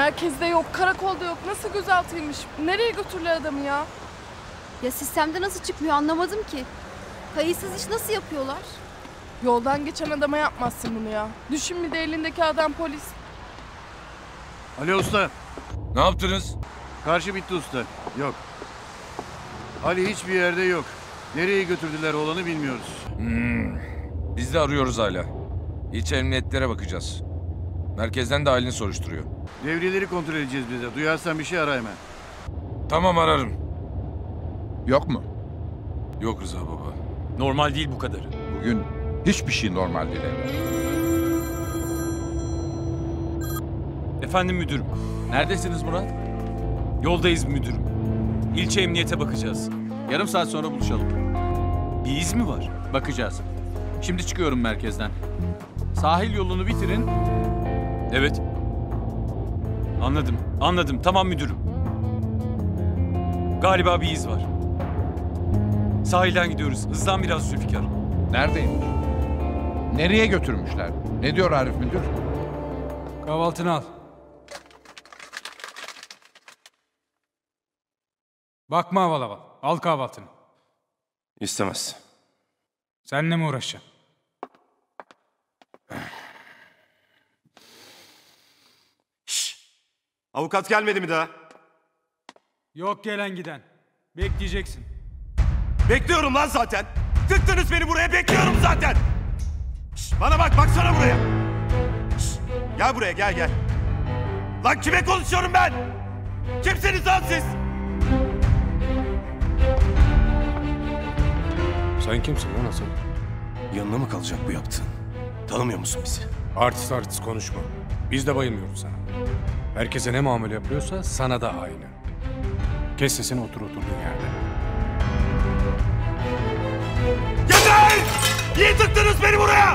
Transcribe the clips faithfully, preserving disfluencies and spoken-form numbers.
Merkezde yok, karakolda yok. Nasıl gözaltıymış? Nereye götürürler adamı ya? Ya sistemde nasıl çıkmıyor anlamadım ki. Kayıtsız iş nasıl yapıyorlar? Yoldan geçen adama yapmazsın bunu ya. Düşün bir de elindeki adam polis. Ali usta. Ne yaptınız? Karşı bitti usta. Yok. Ali hiçbir yerde yok. Nereye götürdüler oğlanı bilmiyoruz. Hmm. Biz de arıyoruz hala. İç emniyetlere bakacağız. Merkezden de halini soruşturuyor. Devriyeleri kontrol edeceğiz biz de. Duyarsan bir şey ara hemen. Tamam, ararım. Yok mu? Yok Rıza baba. Normal değil bu kadarı. Bugün hiçbir şey normal değil evlat. Efendim müdürüm. Neredesiniz Murat? Yoldayız müdürüm. İlçe emniyete bakacağız. Yarım saat sonra buluşalım. Bir iz mi var? Bakacağız. Şimdi çıkıyorum merkezden. Sahil yolunu bitirin. Evet. Anladım. Anladım. Tamam müdürüm. Galiba bir iz var. Sahilden gidiyoruz. Hızlan biraz Zülfikar. Neredeymiş? Nereye götürmüşler? Ne diyor Arif müdür? Kahvaltını al. Bakma aval aval. Al kahvaltını. İstemez. Seninle mi uğraşacağım? Avukat gelmedi mi daha? Yok gelen giden. Bekleyeceksin. Bekliyorum lan zaten. Tıktınız beni buraya, bekliyorum zaten. Şş, bana bak, baksana buraya. Şş, gel buraya, gel gel. Lan kime konuşuyorum ben? Kimsiniz lan siz? Sen kimsin lan Hasan? Yanına mı kalacak bu yaptığın? Tanımıyor musun bizi? Artist artist konuşma. Biz de bayılmıyoruz sana. Herkese ne muamele yapıyorsa sana da aynı. Kes sesini, otur oturduğun yerde. Yeter! Niye tıktınız beni buraya?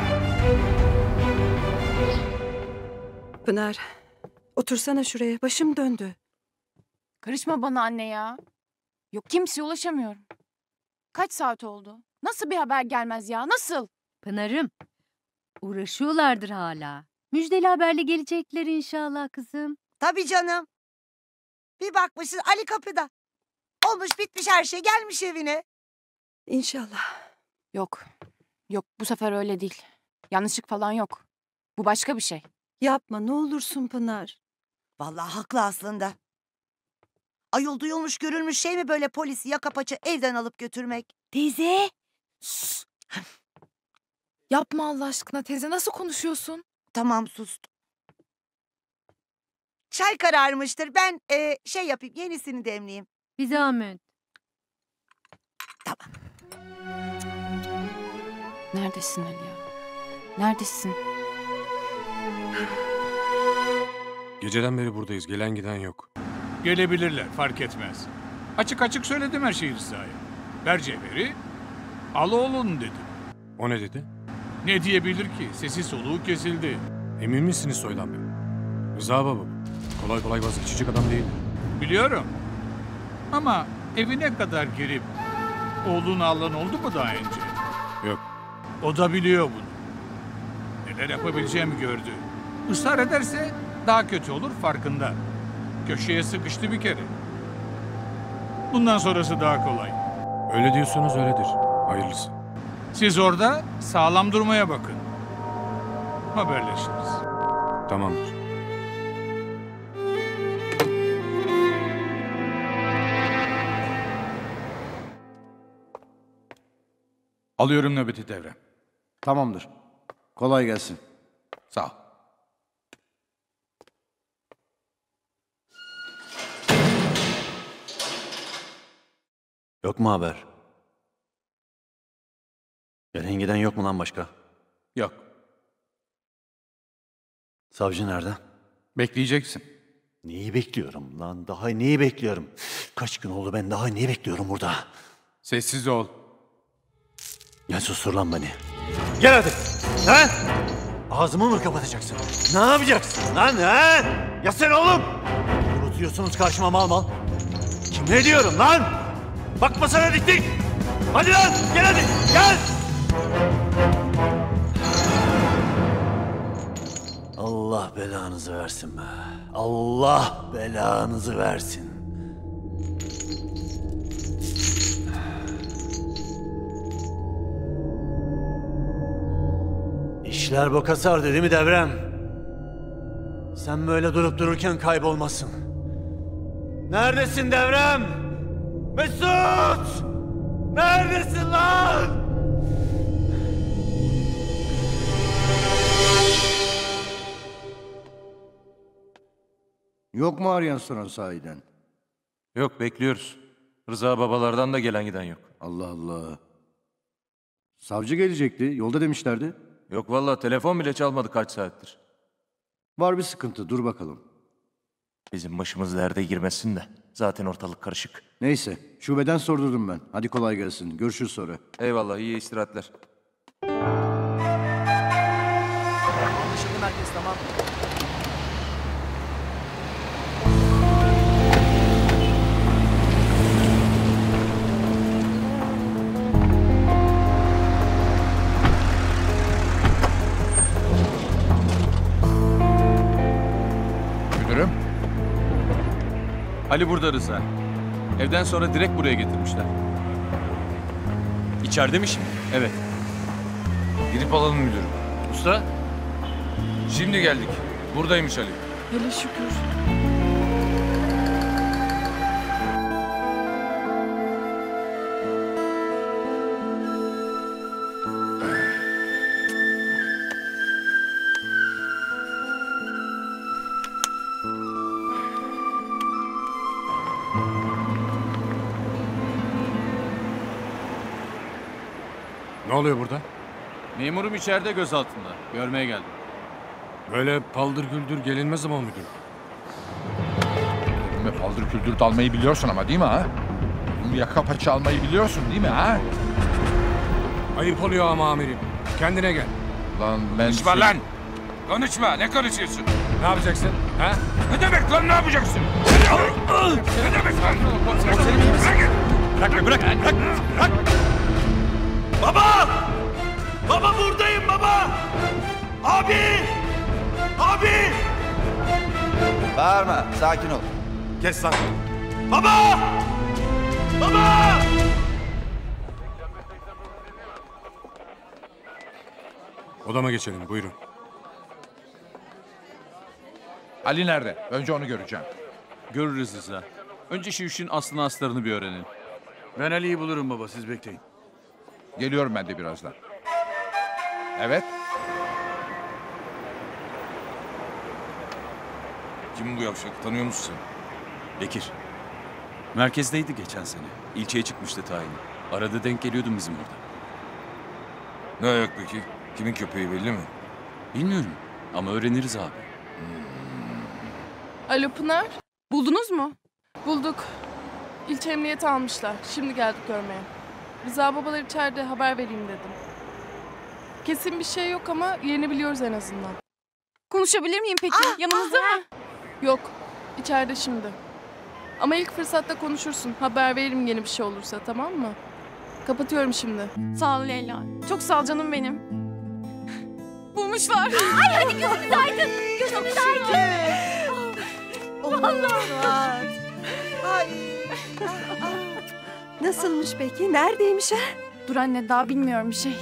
Pınar, otursana şuraya. Başım döndü. Karışma bana anne ya. Yok, kimseye ulaşamıyorum. Kaç saat oldu? Nasıl bir haber gelmez ya? Nasıl? Pınar'ım, uğraşıyorlardır hala. Müjdeli haberle gelecekler inşallah kızım. Tabii canım. Bir bakmışsın Ali kapıda. Olmuş bitmiş her şey, gelmiş evine. İnşallah. Yok. Yok, bu sefer öyle değil. Yanlışlık falan yok. Bu başka bir şey. Yapma ne olursun Pınar. Vallahi haklı aslında. Ayol, duyulmuş görülmüş şey mi böyle polisi yaka paça evden alıp götürmek? Teyze. Sus. Yapma Allah aşkına teyze, nasıl konuşuyorsun? Tamam, sustum. Çay kararmıştır. Ben e, şey yapayım, yenisini demleyeyim. Bir zahmet. Tamam. Neredesin Ali ya? Neredesin? Geceden beri buradayız. Gelen giden yok. Gelebilirler, fark etmez. Açık açık söyledim her şeyi Rıza'ya. Ver cevheri, al oğlun dedim. O ne dedi? Ne diyebilir ki? Sesi soluğu kesildi. Emin misiniz Soydan Bey? Rıza baba kolay kolay vazgeçecek adam değil. Biliyorum. Ama evine kadar girip oğlunu alan oldu mu daha önce? Yok. O da biliyor bunu. Neler yapabileceğimi gördü. Israr ederse daha kötü olur, farkında. Köşeye sıkıştı bir kere. Bundan sonrası daha kolay. Öyle diyorsanız öyledir. Hayırlısı. Siz orada sağlam durmaya bakın. Haberleşiriz. Tamamdır. Alıyorum nöbeti devre. Tamamdır. Kolay gelsin. Sağ ol. Yok mu haber? Gelen giden yok mu lan başka? Yok. Savcı nerede? Bekleyeceksin. Neyi bekliyorum lan? Daha neyi bekliyorum? Kaç gün oldu, ben daha neyi bekliyorum burada? Sessiz ol. Gel sustur lan beni. Gel hadi. Ha? Ağzımı mı kapatacaksın? Ne yapacaksın lan ha? Ya sen oğlum? Unutuyorsunuz karşıma mal mal. Kime diyorum lan? Bakma sana dik dik. Hadi lan gel hadi gel. Allah belanı belanızı versin be. Allah belanızı versin. İşler boka sardı değil mi Devrem? Sen böyle durup dururken kaybolmasın. Neredesin Devrem? Mesut! Neredesin lan? Yok mu arayan soran sahiden? Yok, bekliyoruz. Rıza babalardan da gelen giden yok. Allah Allah. Savcı gelecekti. Yolda demişlerdi. Yok vallahi, telefon bile çalmadı kaç saattir. Var bir sıkıntı. Dur bakalım. Bizim başımız derde girmesin de. Zaten ortalık karışık. Neyse. Şubeden sordurdum ben. Hadi kolay gelsin. Görüşürüz sonra. Eyvallah, iyi istirahatler. Anlaşıldı merkez, tamam. Müdürüm. Ali burada Rıza. Evden sonra direkt buraya getirmişler. İçeride mi şimdi? Evet. Gidip alalım müdürüm. Usta? Şimdi geldik. Buradaymış Ali. Hele şükür. Ne oluyor burada? Memurum içeride gözaltında. Görmeye geldim. Böyle paldır güldür gelinmez ama müdür. Elime paldır küldür dalmayı biliyorsun ama değil mi ha? Elime yaka paça almayı biliyorsun değil mi ha? Ayıp oluyor ama amirim. Kendine gel. Lan ben... Konuşma lan! Konuşma! Ne konuşuyorsun? Ne yapacaksın? Ha? Ne demek lan, ne yapacaksın? Ne demek lan? Bırak be, bırak, bırak, bırak! Baba! Baba buradayım baba! Abi! Abi! Bağırma, sakin ol. Kes lan! Baba! Baba! Odama geçelim, buyurun. Ali nerede? Önce onu göreceğim. Görürüz Rıza. Önce şu işin aslını astarını bir öğrenelim. Ben Ali'yi bulurum baba. Siz bekleyin. Geliyorum ben de birazdan. Evet. Kim bu yavşak? Tanıyor musun sen? Bekir. Merkezdeydi geçen sene. İlçeye çıkmıştı tayini. Arada denk geliyordum bizim orada. Ne ayak peki? Kimin köpeği belli mi? Bilmiyorum ama öğreniriz abi. Alo Pınar. Buldunuz mu? Bulduk. İlçe emniyete almışlar. Şimdi geldik görmeye. Rıza babalar içeride, haber vereyim dedim. Kesin bir şey yok ama yerini biliyoruz en azından. Konuşabilir miyim peki? Yanınızda mı? Yok. İçeride şimdi. Ama ilk fırsatta konuşursun. Haber veririm yeni bir şey olursa, tamam mı? Kapatıyorum şimdi. Sağ ol Leyla. Çok sağ ol canım benim. Bulmuşlar. Ay hadi gözünüz aydın. Gözünüz aydın. Vallahi. Ay. Nasılmış peki? Neredeymiş ha? Dur anne, daha bilmiyorum bir şey.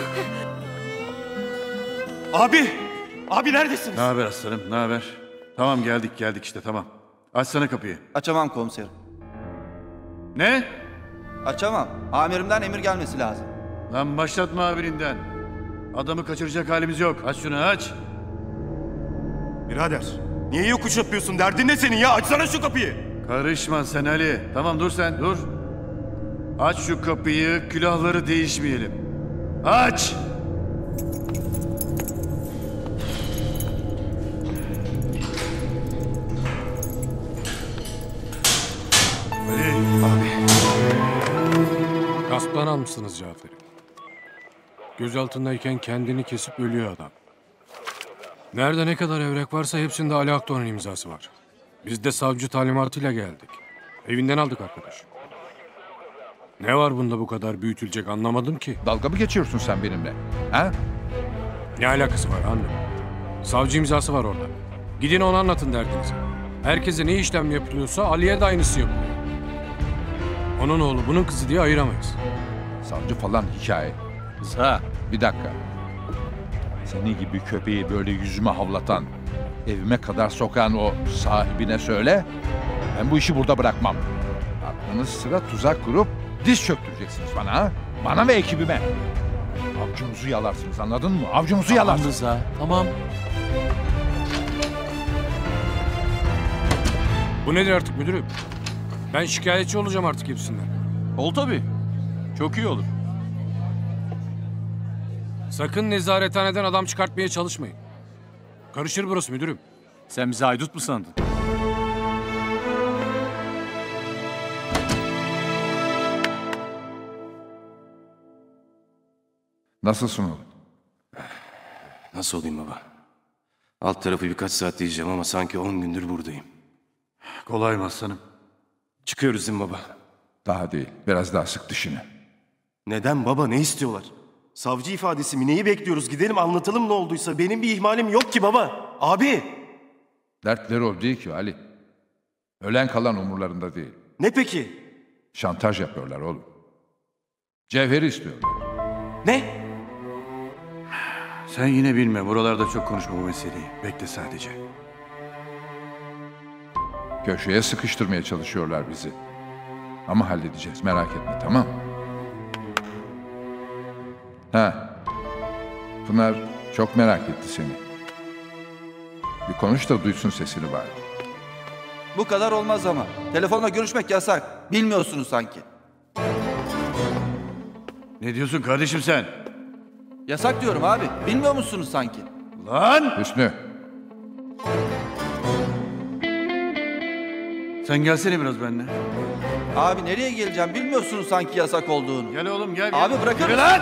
Abi! Abi neredesiniz? Ne haber aslanım? Ne haber? Tamam geldik geldik işte tamam. Açsana kapıyı. Açamam komiserim. Ne? Açamam. Amirimden emir gelmesi lazım. Lan başlatma abirinden. Adamı kaçıracak halimiz yok. Aç şunu aç. Birader, niye yokuş yapıyorsun? Derdin ne senin ya? Açsana şu kapıyı. Karışma sen Ali. Tamam dur sen dur. Aç şu kapıyı, külahları değişmeyelim. Aç! Ali. Abi. Gasptan almışsınız Cafer'i. Gözaltındayken kendini kesip ölüyor adam. Nerede ne kadar evrak varsa hepsinde Ali Akdoğan'ın imzası var. Biz de savcı talimatıyla geldik. Evinden aldık arkadaş. Ne var bunda bu kadar büyütülecek anlamadım ki. Dalga mı geçiyorsun sen benimle? Ha? Ne alakası var anne? Savcı imzası var orada. Gidin ona anlatın derdinizi. Herkese ne işlem yapılıyorsa Ali'ye de aynısı yapılıyor. Onun oğlu bunun kızı diye ayıramayız. Savcı falan hikaye. Rıza. Bir dakika. Senin gibi köpeği böyle yüzüme havlatan, evime kadar sokan o sahibine söyle. Ben bu işi burada bırakmam. Aklınız sıra tuzak kurup diz çöktüreceksiniz bana ha? Bana ve ekibime. Avcunuzu yalarsınız, anladın mı? Avcunuzu Tamam yalarsınız. Rıza, tamam. Bu nedir artık müdürüm? Ben şikayetçi olacağım artık hepsinden. Ol tabii. Çok iyi olur. Sakın nezarethaneden adam çıkartmaya çalışmayın. Karışır burası müdürüm. Sen bizi haydut mu sandın? Nasılsın oğlum? Nasıl olayım baba? Alt tarafı birkaç saat diyeceğim ama sanki on gündür buradayım. Kolay mı aslanım? Çıkıyoruz değil mi baba? Daha değil. Biraz daha sık dişini. Neden baba? Ne istiyorlar? Savcı ifadesi mi? Neyi bekliyoruz? Gidelim anlatalım ne olduysa. Benim bir ihmalim yok ki baba. Abi! Dertleri o değil ki Ali. Ölen kalan umurlarında değil. Ne peki? Şantaj yapıyorlar oğlum. Cevheri istiyorlar. Ne? Sen yine bilme. Buralarda çok konuşma bu meseleyi. Bekle sadece. Köşeye sıkıştırmaya çalışıyorlar bizi. Ama halledeceğiz, merak etme, tamam mı? Ha. Pınar çok merak etti seni. Bir konuş da duysun sesini bari. Bu kadar olmaz ama. Telefonla görüşmek yasak. Bilmiyorsunuz sanki. Ne diyorsun kardeşim sen? Yasak diyorum abi. Bilmiyor musunuz sanki? Lan! Hüsnü. Sen gelsene biraz benimle. Abi nereye geleceğim? Bilmiyorsunuz sanki yasak olduğunu. Gel oğlum gel. gel. Abi bırakır Yürü mısın? lan!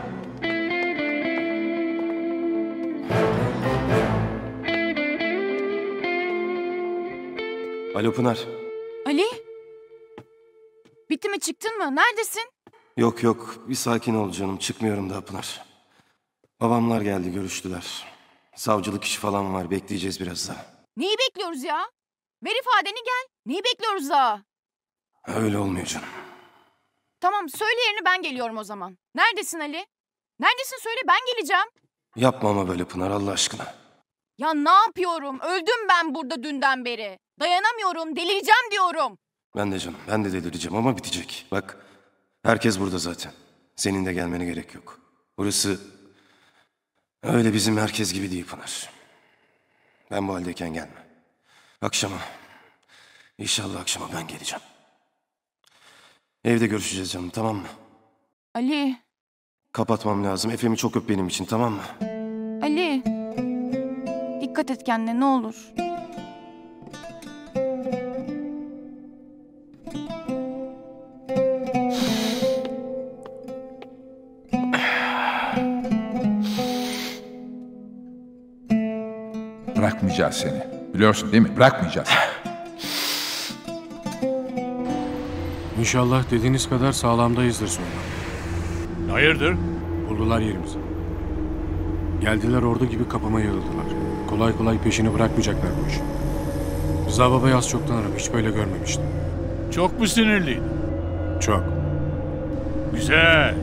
Alo Pınar. Ali? Bitti mi, çıktın mı? Neredesin? Yok yok. Bir sakin ol canım. Çıkmıyorum daha Pınar. Babamlar geldi görüştüler. Savcılık işi falan var. Bekleyeceğiz biraz daha. Neyi bekliyoruz ya? Ver ifadeni gel. Neyi bekliyoruz daha? Öyle olmuyor canım. Tamam, söyle yerini, ben geliyorum o zaman. Neredesin Ali? Neredesin söyle, ben geleceğim. Yapma ama böyle Pınar Allah aşkına. Ya ne yapıyorum? Öldüm ben burada dünden beri. Dayanamıyorum, delireceğim diyorum. Ben de canım. Ben de delireceğim ama bitecek. Bak herkes burada zaten. Senin de gelmene gerek yok. Burası öyle bizim herkes gibi değil Pınar. Ben bu haldeyken gelme. Akşama. İnşallah akşama ben geleceğim. Evde görüşeceğiz canım, tamam mı? Ali, Kapatmam lazım. Efe'mi çok öp benim için, tamam mı? Ali. Dikkat et kendine ne olur. Bırakmayacağız seni. Biliyorsun değil mi? Bırakmayacağız. İnşallah dediğiniz kadar sağlamdayızdır sonra. Hayırdır? Buldular yerimizi. Geldiler ordu gibi kapıma yığıldılar. Kolay kolay peşini bırakmayacaklar bu işi. Rıza babayı az çok tanırım. Hiç böyle görmemiştim. Çok mu sinirliydin? Çok. Güzel.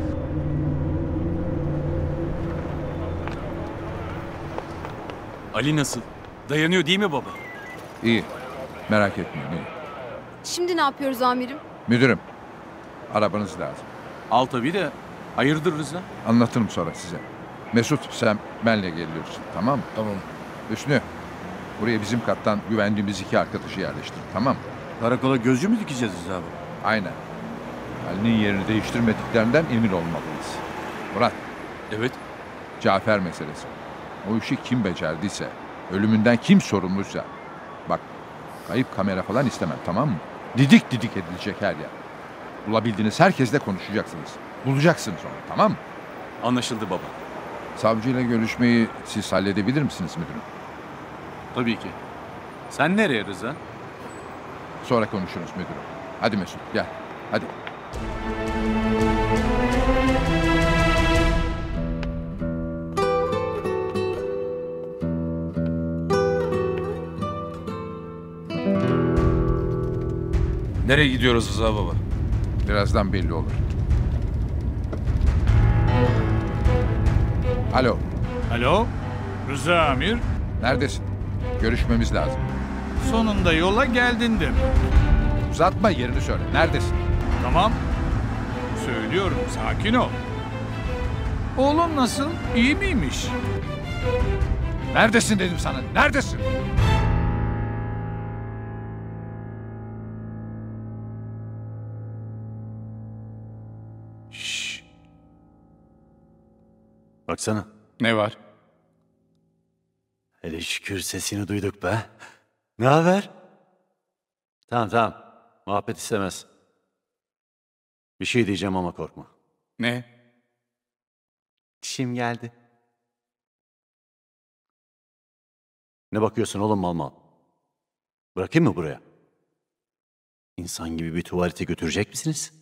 Ali nasıl? Dayanıyor değil mi baba? İyi. Merak etmeyin, iyi. Şimdi ne yapıyoruz amirim? Müdürüm, arabanız lazım. Al tabii de. Hayırdır Rıza? Anlatırım sonra size. Mesut, sen benle geliyorsun, tamam mı? Tamam. Hüsnü, buraya bizim kattan güvendiğimiz iki arkadaşı yerleştir, tamam mı? Karakola gözcü mü dikeceğiz biz abi? Aynen. Ali'nin yerini değiştirmediklerinden emin olmalıyız. Murat. Evet. Cafer meselesi. O işi kim becerdiyse, ölümünden kim sorumluysa. Bak, kayıp kamera falan istemem, tamam mı? Didik didik edilecek her yer. Bulabildiğiniz herkesle konuşacaksınız. Bulacaksınız onu, tamam mı? Anlaşıldı baba. Savcıyla görüşmeyi siz halledebilir misiniz müdürüm? Tabii ki. Sen nereye Rıza? Sonra konuşuruz müdürüm. Hadi Mesut gel. Hadi. Nereye gidiyoruz Rıza baba? Birazdan belli olur. Alo. Alo, Rıza Amir. Neredesin? Görüşmemiz lazım. Sonunda yola geldin de. Uzatma, yerini söyle. Neredesin? Tamam. Söylüyorum, sakin ol. Oğlum nasıl? İyi miymiş? Neredesin dedim sana. Neredesin? Şşş. Baksana. Ne var? Hele şükür sesini duyduk be. Ne haber? Tamam tamam. Muhabbet istemez. Bir şey diyeceğim ama korkma. Ne? Çişim geldi. Ne bakıyorsun oğlum mal mal? Bırakayım mı buraya? İnsan gibi bir tuvalete götürecek misiniz?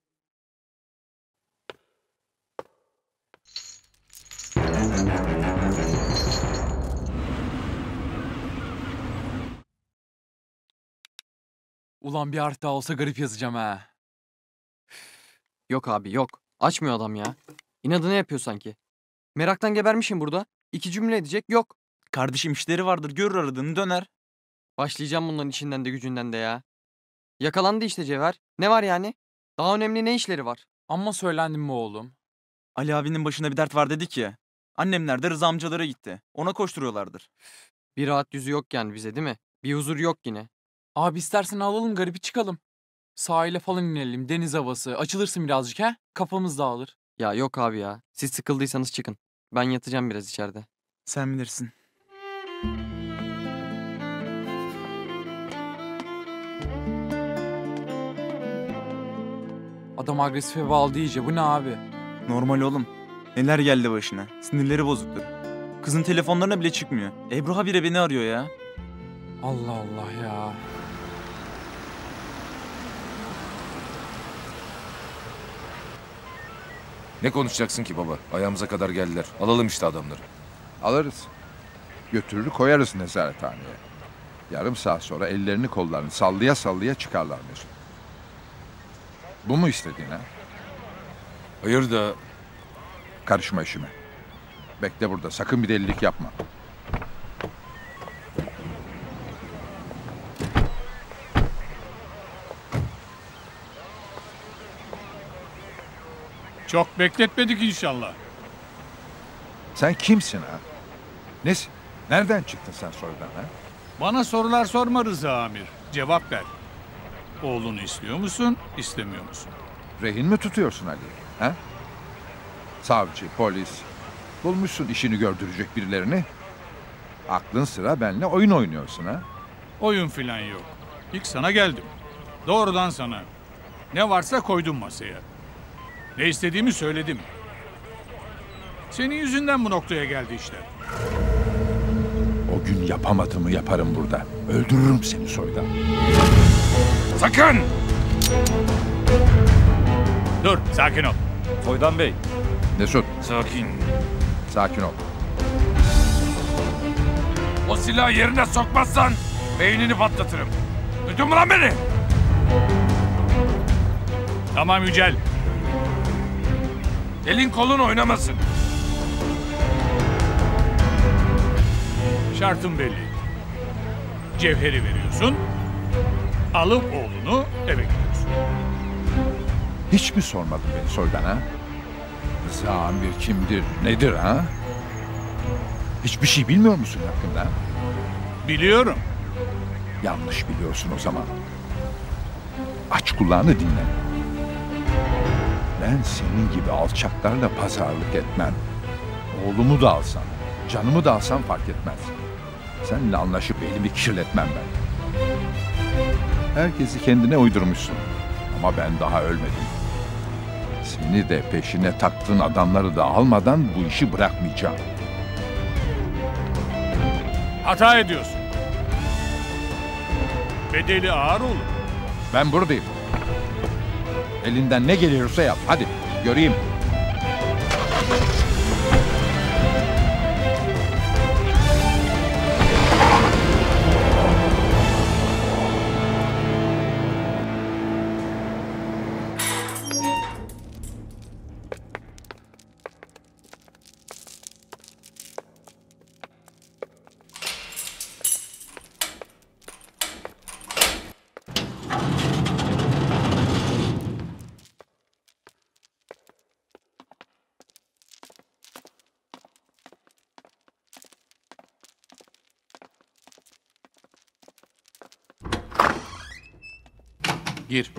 Ulan bir harf daha olsa garip yazacağım ha. Yok abi yok. Açmıyor adam ya. İnadına yapıyor sanki. Meraktan gebermişim burada. İki cümle edecek yok. Kardeşim işleri vardır, görür aradığını döner. Başlayacağım bunların içinden de gücünden de ya. Yakalandı işte Cevher. Ne var yani? Daha önemli ne işleri var? Amma söylendim mi oğlum? Ali abinin başına bir dert var dedik ya. Annemler de Rıza amcalara gitti. Ona koşturuyorlardır. Bir rahat yüzü yok yani bize değil mi? Bir huzur yok yine. Abi istersen alalım garibi çıkalım. Sahile falan inelim, deniz havası. Açılırsın birazcık ha? Kafamız dağılır. Ya yok abi ya. Siz sıkıldıysanız çıkın. Ben yatacağım biraz içeride. Sen bilirsin. Adam agresife bağladı iyice. Bu ne abi? Normal oğlum. Neler geldi başına. Sinirleri bozuktur. Kızın telefonlarına bile çıkmıyor. Ebru habire beni arıyor ya. Allah Allah ya. Ne konuşacaksın ki baba? Ayağımıza kadar geldiler. Alalım işte adamları. Alırız. Götürür koyarız nezarethaneye. Yarım saat sonra ellerini kollarını sallaya sallaya çıkarlar Mesut. Bu mu istediğin ha? Hayır da... Karışma işime. Bekle burada, sakın bir delilik yapma. Çok bekletmedik inşallah. Sen kimsin ha? Nesin? Nereden çıktın sen soydan ha? Bana sorular sorma Rıza Amir. Cevap ver. Oğlunu istiyor musun, istemiyor musun? Rehin mi tutuyorsun Ali? Ha? Savcı, polis. Bulmuşsun işini gördürecek birilerini. Aklın sıra benimle oyun oynuyorsun ha? Oyun filan yok. İlk sana geldim. Doğrudan sana. Ne varsa koydum masaya. Ne istediğimi söyledim. Senin yüzünden bu noktaya geldi işler. O gün yapamadığımı yaparım burada. Öldürürüm seni soydan. Sakın! Dur, sakin ol. Soydan Bey. Mesut. Sakin. Sakin ol. O silahı yerine sokmazsan beynini patlatırım. Duydun mu lan beni? Tamam Yücel. Elin kolun oynamasın. Şartım belli. Cevheri veriyorsun. Alıp oğlunu eve gidiyorsun. Hiç mi sormadın beni soydan ha? Rıza Amir kimdir, nedir ha? Hiçbir şey bilmiyor musun hakkında? Biliyorum. Yanlış biliyorsun o zaman. Aç kulağını dinle. Ben senin gibi alçaklarla pazarlık etmem. Oğlumu da alsam, canımı da alsam fark etmez. Seninle anlaşıp elimi kirletmem ben. Herkesi kendine uydurmuşsun. Ama ben daha ölmedim. Seni de peşine taktığın adamları da almadan bu işi bırakmayacağım. Hata ediyorsun. Bedeli ağır olur. Ben buradayım. Elinden ne geliyorsa yap. Hadi göreyim. Gir.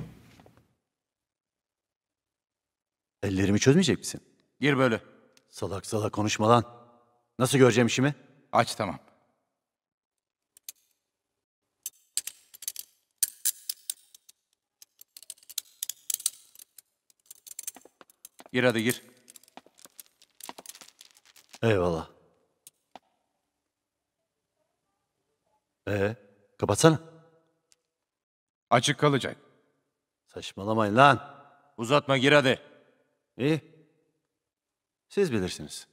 Ellerimi çözmeyecek misin? Gir böyle. Salak salak konuşma lan. Nasıl göreceğim işimi? Aç tamam. Gir hadi gir. Eyvallah. Ee, kapatsana. Açık kalacak. Saçmalamayın lan. Uzatma gir hadi. İyi. Siz bilirsiniz.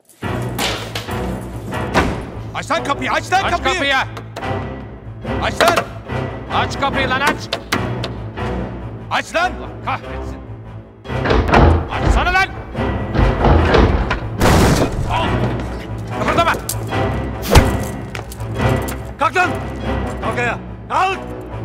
Aç lan kapıyı, aç lan Aç kapıyı. kapıyı. Aç lan. Aç kapıyı lan aç. Aç lan. Allah kahretsin. Açsana lan. Al. Kıpırdama. Kalk lan. Kalk ayağa. Kalk.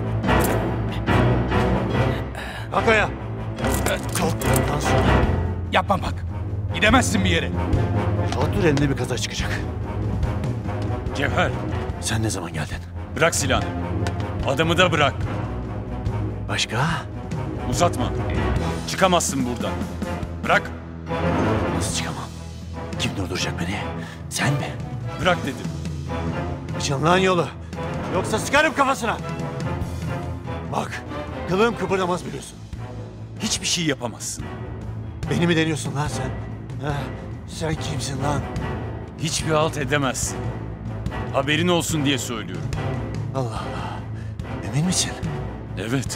Kalk ayağa. Kalk bundan sonra. Yapma bak. Gidemezsin bir yere. Rahat dur, elinde bir kaza çıkacak. Cevher, Sen ne zaman geldin? bırak silahını. Adamı da bırak. Başka? Uzatma. Çıkamazsın buradan. Bırak. Nasıl çıkamam? Kim durduracak beni? Sen mi? Bırak dedim. Açın lan yolu. Yoksa sıkarım kafasına. Bak, kılığım kıpırdamaz biliyorsun. Hiçbir şey yapamazsın. Beni mi deniyorsun lan sen? Ha, sen kimsin lan? Hiçbir halt edemezsin. Haberin olsun diye söylüyorum. Allah Allah. Emin misin? Evet.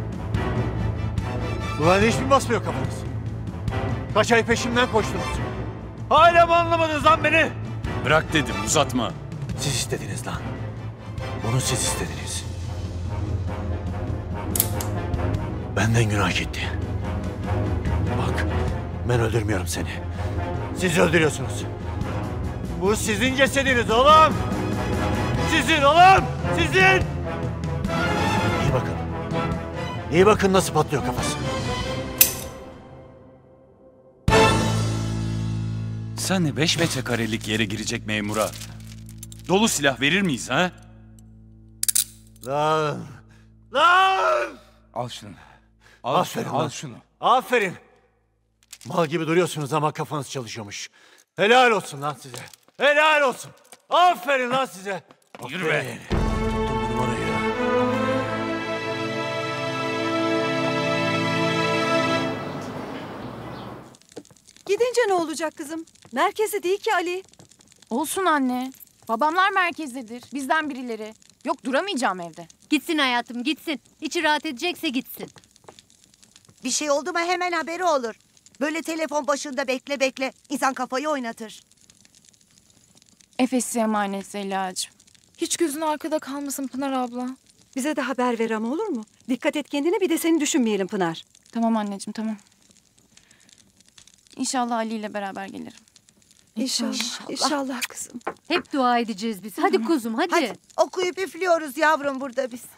Ulan hiç mi basmıyor kafanız? Kaç ay peşimden koştunuz? Hala mı anlamadınız lan beni? Bırak dedim, uzatma. Siz istediniz lan. Bunu siz istediniz. Benden günah gitti. Bak, ben öldürmüyorum seni. Siz öldürüyorsunuz. Bu sizin cesediniz oğlum. Sizin oğlum. Sizin. İyi bakın. İyi bakın nasıl patlıyor kafası. Sen de beş metrekarelik yere girecek memura dolu silah verir miyiz ha? Lan. Lan. Al şunu. Al Aferin şunu, lan. al şunu. Aferin. Mal gibi duruyorsunuz ama kafanız çalışıyormuş. Helal olsun lan size. Helal olsun. Aferin lan size. Yürü be. Aferin. Tuttum bu numarayı. Gidince ne olacak kızım? Merkezi değil ki Ali. Olsun anne. Babamlar merkezdedir. Bizden birileri. Yok duramayacağım evde. Gitsin hayatım gitsin. İçi rahat edecekse gitsin. Bir şey oldu mu hemen haberi olur. Böyle telefon başında bekle bekle. İnsan kafayı oynatır. Efes'e emanet Zeliha'cığım. Hiç gözün arkada kalmasın Pınar abla. Bize de haber ver ama olur mu? Dikkat et kendine, bir de seni düşünmeyelim Pınar. Tamam anneciğim tamam. İnşallah Ali ile beraber gelirim. İnşallah. İnşallah kızım. Hep dua edeceğiz biz. Hadi kuzum hadi. Hadi okuyup üflüyoruz yavrum burada biz.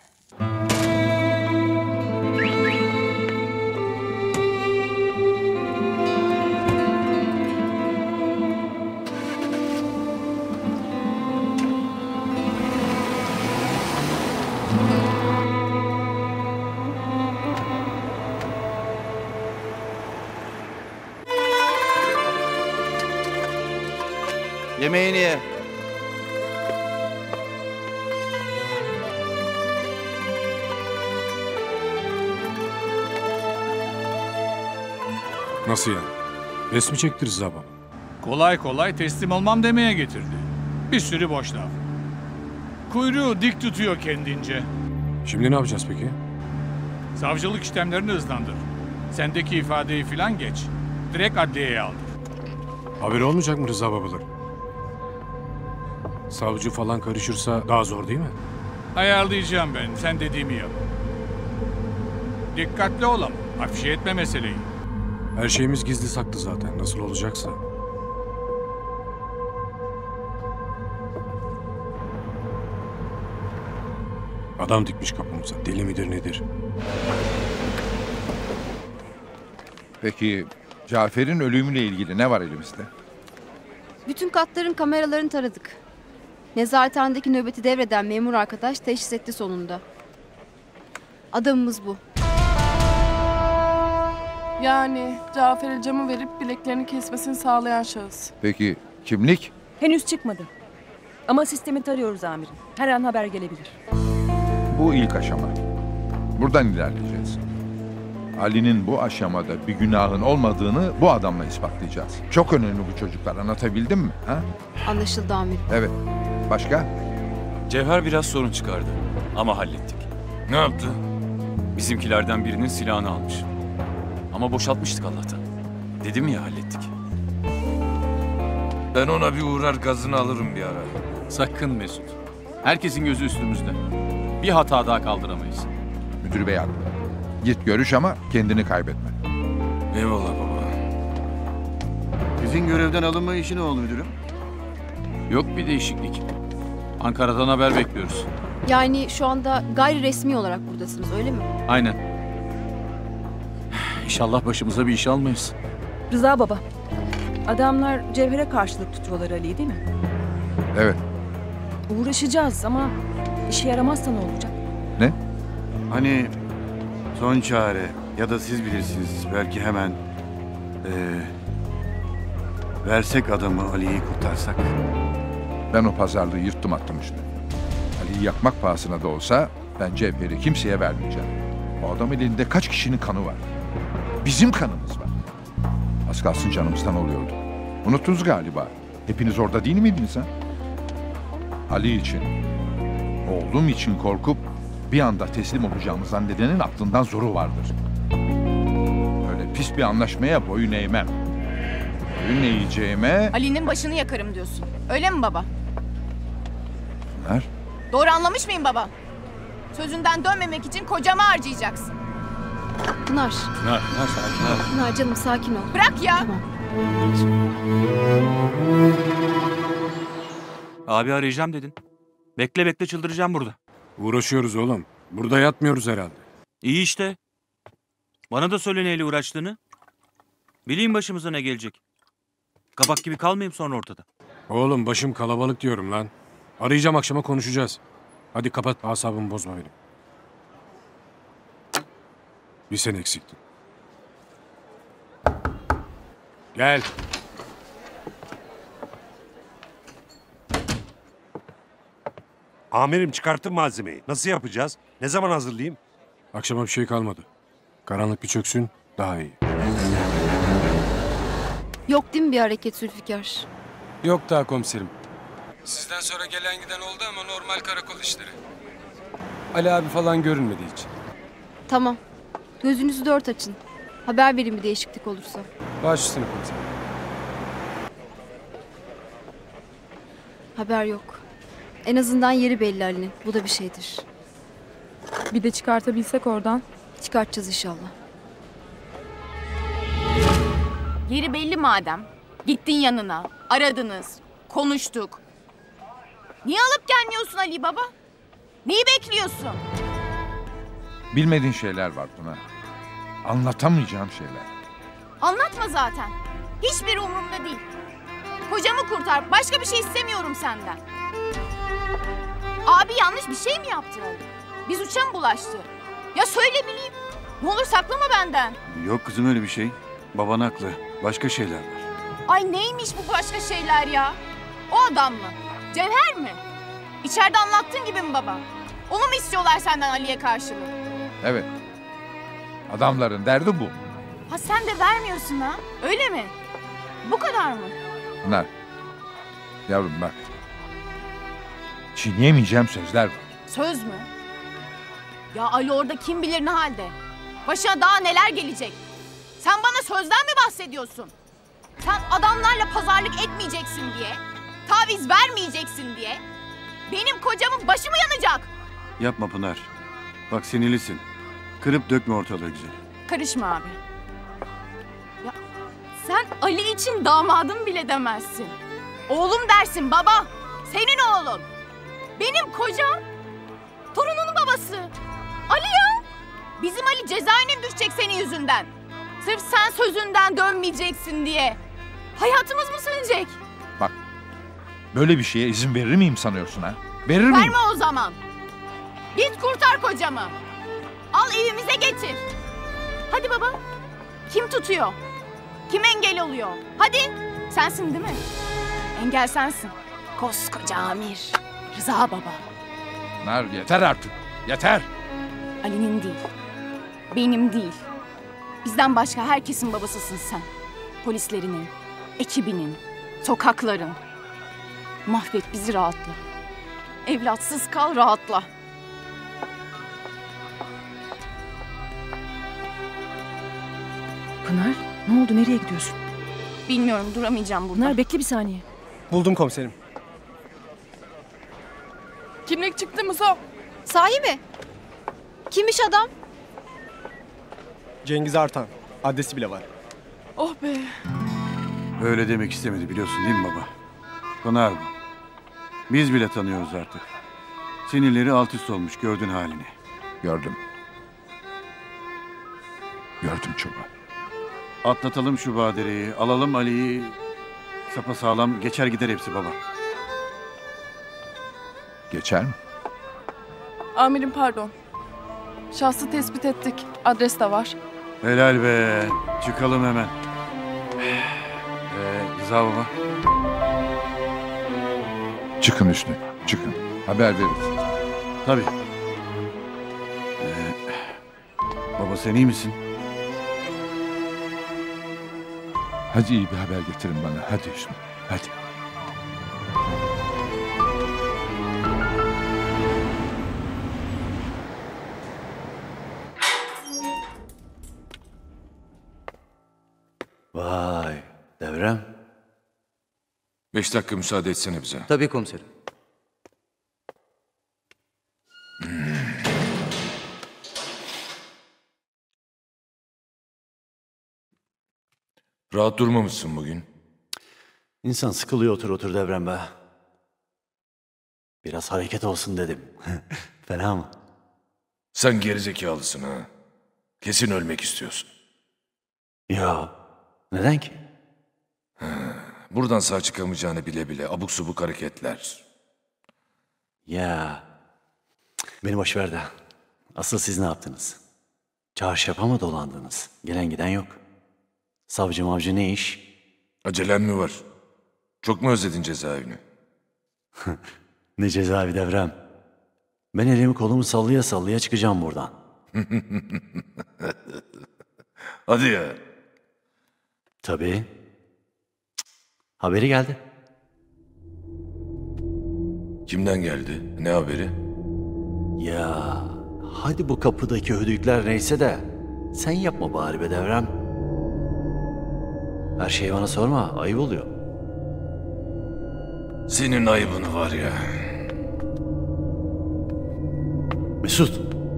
Yemeğini ye. Nasıl yani? Resmi çektir Rıza baba. Kolay kolay teslim olmam demeye getirdi. Bir sürü boş laf. Kuyruğu dik tutuyor kendince. Şimdi ne yapacağız peki? Savcılık işlemlerini hızlandır. Sendeki ifadeyi filan geç. Direkt adliyeye aldır. Haberi olmayacak mı Rıza babalar? Savcı falan karışırsa daha zor değil mi? Ayarlayacağım ben. Sen dediğimi yap. Dikkatli ol ama. Afişe etme meseleyi. Her şeyimiz gizli saklı zaten. Nasıl olacaksa. Adam dikmiş kapımıza. Deli midir nedir? Peki Cafer'in ölümüyle ilgili ne var elimizde? Bütün katların kameralarını taradık. Nezarethanedeki nöbeti devreden memur arkadaş teşhis etti sonunda. Adamımız bu. Yani Cafer'e camı verip bileklerini kesmesini sağlayan şahıs. Peki kimlik? Henüz çıkmadı. Ama sistemi tarıyoruz amirim. Her an haber gelebilir. Bu ilk aşama. Buradan ilerleyeceğiz. Ali'nin bu aşamada bir günahın olmadığını bu adamla ispatlayacağız. Çok önemli bu çocuklar. Anlatabildim mi? Ha? Anlaşıldı amirim. Evet. Başka? Cevher biraz sorun çıkardı ama hallettik. Ne yaptı? Bizimkilerden birinin silahını almış. Ama boşaltmıştık Allah'tan. Dedim ya hallettik. Ben ona bir uğrar gazını alırım bir ara. Sakın Mesut. Herkesin gözü üstümüzde. Bir hata daha kaldıramayız. Müdür bey haklı. Git görüş ama kendini kaybetme. Eyvallah baba. Sizin görevden alınma işi ne oldu müdürüm? Yok bir değişiklik. Ankara'dan haber bekliyoruz. Yani şu anda gayri resmi olarak buradasınız öyle mi? Aynen. İnşallah başımıza bir iş almayız. Rıza baba. Adamlar Cevher'e karşılık tutuyorlar Ali'yi değil mi? Evet. Uğraşacağız ama işe yaramazsa ne olacak? Ne? Hani son çare ya da siz bilirsiniz belki hemen eee, versek adamı Ali'yi kurtarsak. Ben o pazarlığı yırttım attım işte. Ali'yi yakmak pahasına da olsa ben Cevher'i kimseye vermeyeceğim. O adam elinde kaç kişinin kanı var. Bizim kanımız var. Az kalsın canımızdan oluyordu. Unuttunuz galiba. Hepiniz orada değil miydiniz ha? Ali için, oğlum için korkup bir anda teslim olacağımı zannedenin aklından zoru vardır. Öyle pis bir anlaşmaya boyun eğmem. Boyun eğeceğime... Ali'nin başını yakarım diyorsun. Öyle mi baba? Pınar, Doğru anlamış mıyım baba? Sözünden dönmemek için kocamı harcayacaksın. Pınar. Pınar, Pınar sakin ol. Pınar canım sakin ol. Bırak ya. Tamam. Abi arayacağım dedin. Bekle bekle çıldıracağım burada. Uğraşıyoruz oğlum. Burada yatmıyoruz herhalde. İyi işte. Bana da söyle neyle uğraştığını. Bileyim başımıza ne gelecek. Kabak gibi kalmayayım sonra ortada. Oğlum başım kalabalık diyorum lan. Arayacağım akşama konuşacağız. Hadi kapat asabımı bozma benim. Bir sen eksiktin. Gel. Amirim çıkarttım malzemeyi. Nasıl yapacağız? Ne zaman hazırlayayım? Akşama bir şey kalmadı. Karanlık bir çöksün daha iyi. Yok değil mi bir hareket Zülfikar? Yok daha komiserim. Sizden sonra gelen giden oldu ama normal karakol işleri. Ali abi falan görünmedi hiç. Tamam. Gözünüzü dört açın. Haber verin bir değişiklik olursa. Baş üstüne komiserim. Haber yok. En azından yeri belli Ali'nin. Bu da bir şeydir. Bir de çıkartabilsek oradan. Çıkartacağız inşallah. Yeri belli madem. Gittin yanına, aradınız, konuştuk. Niye alıp gelmiyorsun Ali baba? Neyi bekliyorsun? bilmediğin şeyler var Pınar. Anlatamayacağım şeyler. Anlatma zaten. Hiçbir umurumda değil. Kocamı kurtar. Başka bir şey istemiyorum senden. Abi yanlış bir şey mi yaptı? Bir suça mı bulaştı? Ya söyle bileyim. Ne olur saklama benden. Yok kızım öyle bir şey. Baban haklı. Başka şeyler var. Ay neymiş bu başka şeyler ya? O adam mı? Cevher mi? İçeride anlattığın gibi mi baba? Onu mu istiyorlar senden Ali'ye karşılık? Evet. Adamların derdi bu. Ha sen de vermiyorsun ha? Öyle mi? Bu kadar mı? Pınar. Yavrum bak. Çiğneyemeyeceğim sözler var. Söz mü? Ya Ali orada kim bilir ne halde? Başına daha neler gelecek? Sen bana sözden mi bahsediyorsun? Sen adamlarla pazarlık etmeyeceksin diye, taviz vermeyeceksin diye benim kocamın başı mı yanacak? Yapma Pınar. Bak sinirlisin. Kırıp dökme ortalığı güzel. Karışma abi. Ya sen Ali için damadım bile demezsin. Oğlum dersin baba. Senin oğlun. Benim kocam. Torununun babası. Ali ya. Bizim Ali cezaevine düşecek senin yüzünden. Sırf sen sözünden dönmeyeceksin diye. Hayatımız mı sönecek? Bak. Böyle bir şeye izin verir miyim sanıyorsun ha? Verir miyim? Verme o zaman. Git kurtar kocamı. Al evimize getir. Hadi baba. Kim tutuyor? Kim engel oluyor? Hadi. Sensin değil mi? Engel sensin. Koskoca amir. Rıza baba. Pınar yeter artık. Yeter. Ali'nin değil. Benim değil. Bizden başka herkesin babasısın sen. Polislerinin, ekibinin, sokakların. Mahvet bizi, rahatla. Evlatsız kal, rahatla. Pınar, ne oldu? Nereye gidiyorsun? Bilmiyorum, duramayacağım burada. Pınar bekle bir saniye. Buldum komiserim. Kimlik çıktı Muzo. Sahi mi? Kimmiş adam? Cengiz Artan. Adresi bile var. Oh be. Öyle demek istemedi biliyorsun değil mi baba? Pınar bu. Biz bile tanıyoruz artık. Sinirleri alt üst olmuş, gördün halini. Gördüm. Gördüm çoban. Atlatalım şu badireyi, alalım Ali'yi. Sapasağlam geçer gider hepsi baba. Geçer mi? Amirim pardon. Şahsı tespit ettik. Adres de var. Helal be. Çıkalım hemen. Ee, Rıza baba. Çıkın Hüsnü, çıkın. Haber veririz. Tabii. Ee, baba sen iyi misin? Hadi iyi bir haber getirin bana. Hadi Hüsnü, hadi. Vay, Devrem. Beş dakika müsaade etsene bize. Tabii komiserim. Rahat durmamışsın bugün. İnsan sıkılıyor otur otur Devrem be. Biraz hareket olsun dedim. Fena mı? Sen gerizekalısın ha. Kesin ölmek istiyorsun. Ya, neden ki? Ha, buradan sağ çıkamayacağını bile bile abuk subuk hareketler. Ya, beni boş ver de. Asıl siz ne yaptınız? Çarşafa mı dolandınız? Gelen giden yok. Savcı mavcı ne iş? Acelen mi var? Çok mu özledin cezaevini? Ne cezaevi Devrem? Ben elimi kolumu sallaya sallaya çıkacağım buradan. Hadi ya. Tabii. Cık, haberi geldi. Kimden geldi? Ne haberi? Ya hadi bu kapıdaki hödükler neyse de sen yapma bari be Devrem. Her şeyi bana sorma, ayıp oluyor. Senin ayıbın var ya. Mesut.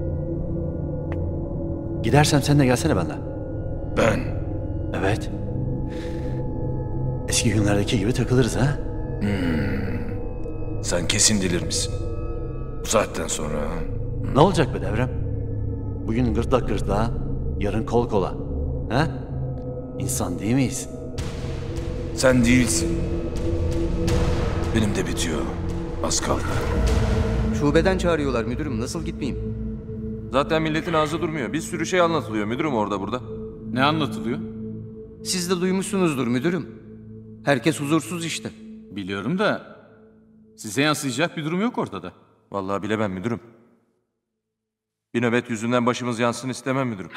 Gidersem sen de gelsene benimle. Ben? Evet. Eski günlerdeki gibi takılırız ha? Hmm. Sen kesin dilir misin? Bu saatten sonra ha? Ne olacak be Devrem? Bugün gırtlak gırtlağa, yarın kol kola. Ha? İnsan değil miyiz? Sen değilsin. Benim de bitiyor. Az kaldı. Şubeden çağırıyorlar müdürüm. Nasıl gitmeyeyim? Zaten milletin ağzı durmuyor. Bir sürü şey anlatılıyor müdürüm orada burada. Ne anlatılıyor? Siz de duymuşsunuzdur müdürüm. Herkes huzursuz işte. Biliyorum da size yansıyacak bir durum yok ortada. Vallahi bilemem müdürüm. Bir nöbet yüzünden başımız yansın istemem müdürüm.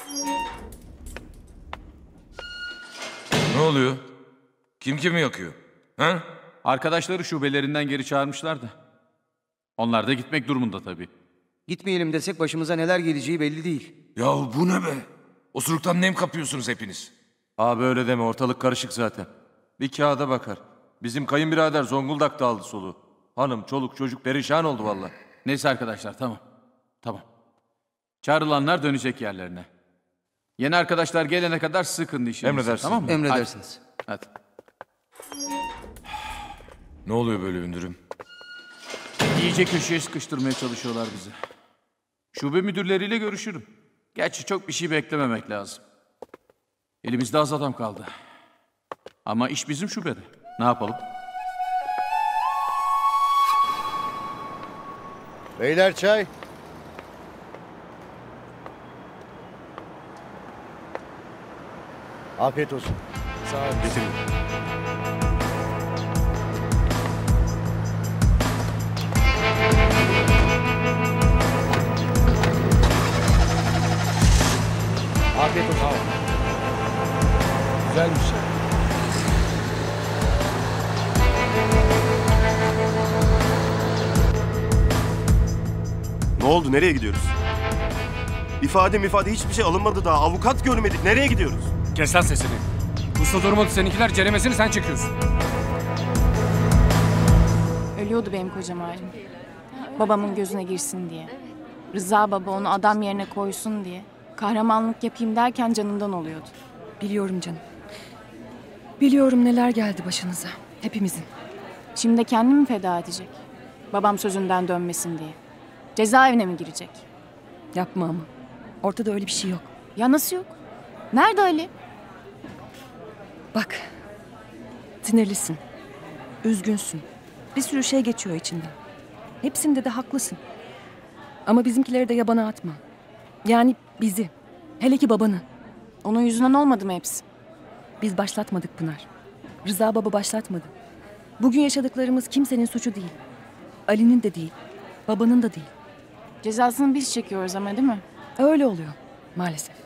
Ne oluyor? Kim kimi yakıyor? Ha? Arkadaşları şubelerinden geri çağırmışlar da. Onlar da gitmek durumunda tabii. Gitmeyelim desek başımıza neler geleceği belli değil. Yahu bu ne be? Osuruktan nem kapıyorsunuz hepiniz. Abi öyle deme ortalık karışık zaten. Bir kağıda bakar. Bizim kayınbirader Zonguldak'ta aldı soluğu. Hanım, çoluk, çocuk perişan oldu vallahi. Neyse arkadaşlar tamam. Tamam. Çağrılanlar dönecek yerlerine. Yeni arkadaşlar gelene kadar sıkın dişinizi. Emredersiniz. Tamam mı? Emredersiniz. Hadi. Ne oluyor böyle müdürüm? İyice köşeye sıkıştırmaya çalışıyorlar bizi. Şube müdürleriyle görüşürüm. Gerçi çok bir şey beklememek lazım. Elimizde az adam kaldı. Ama iş bizim şubede. Ne yapalım? Beyler çay. Afiyet olsun. Sağ ol. Getirin. Afiyet olsun. Güzelmiş. Ne oldu? Nereye gidiyoruz? İfade mifade hiçbir şey alınmadı daha. Avukat görmedik. Nereye gidiyoruz? Kes lan sesini. Usta durmadı seninkiler, ceremesini sen çekiyorsun. Ölüyordu benim kocam halim. Babamın gözüne girsin diye. Rıza baba onu adam yerine koysun diye. Kahramanlık yapayım derken canından oluyordu. Biliyorum canım. Biliyorum neler geldi başınıza. Hepimizin. Şimdi de kendini mi feda edecek? Babam sözünden dönmesin diye. Cezaevine mi girecek? Yapma ama. Ortada öyle bir şey yok. Ya nasıl yok? Nerede Ali? Bak. Sinirlisin. Üzgünsün. Bir sürü şey geçiyor içinden. Hepsinde de haklısın. Ama bizimkileri de yabana atma. Yani bizi. Hele ki babanı. Onun yüzünden olmadı mı hepsi? Biz başlatmadık Pınar. Rıza baba başlatmadı. Bugün yaşadıklarımız kimsenin suçu değil. Ali'nin de değil. Babanın da değil. Cezasını biz çekiyoruz ama değil mi? Öyle oluyor maalesef.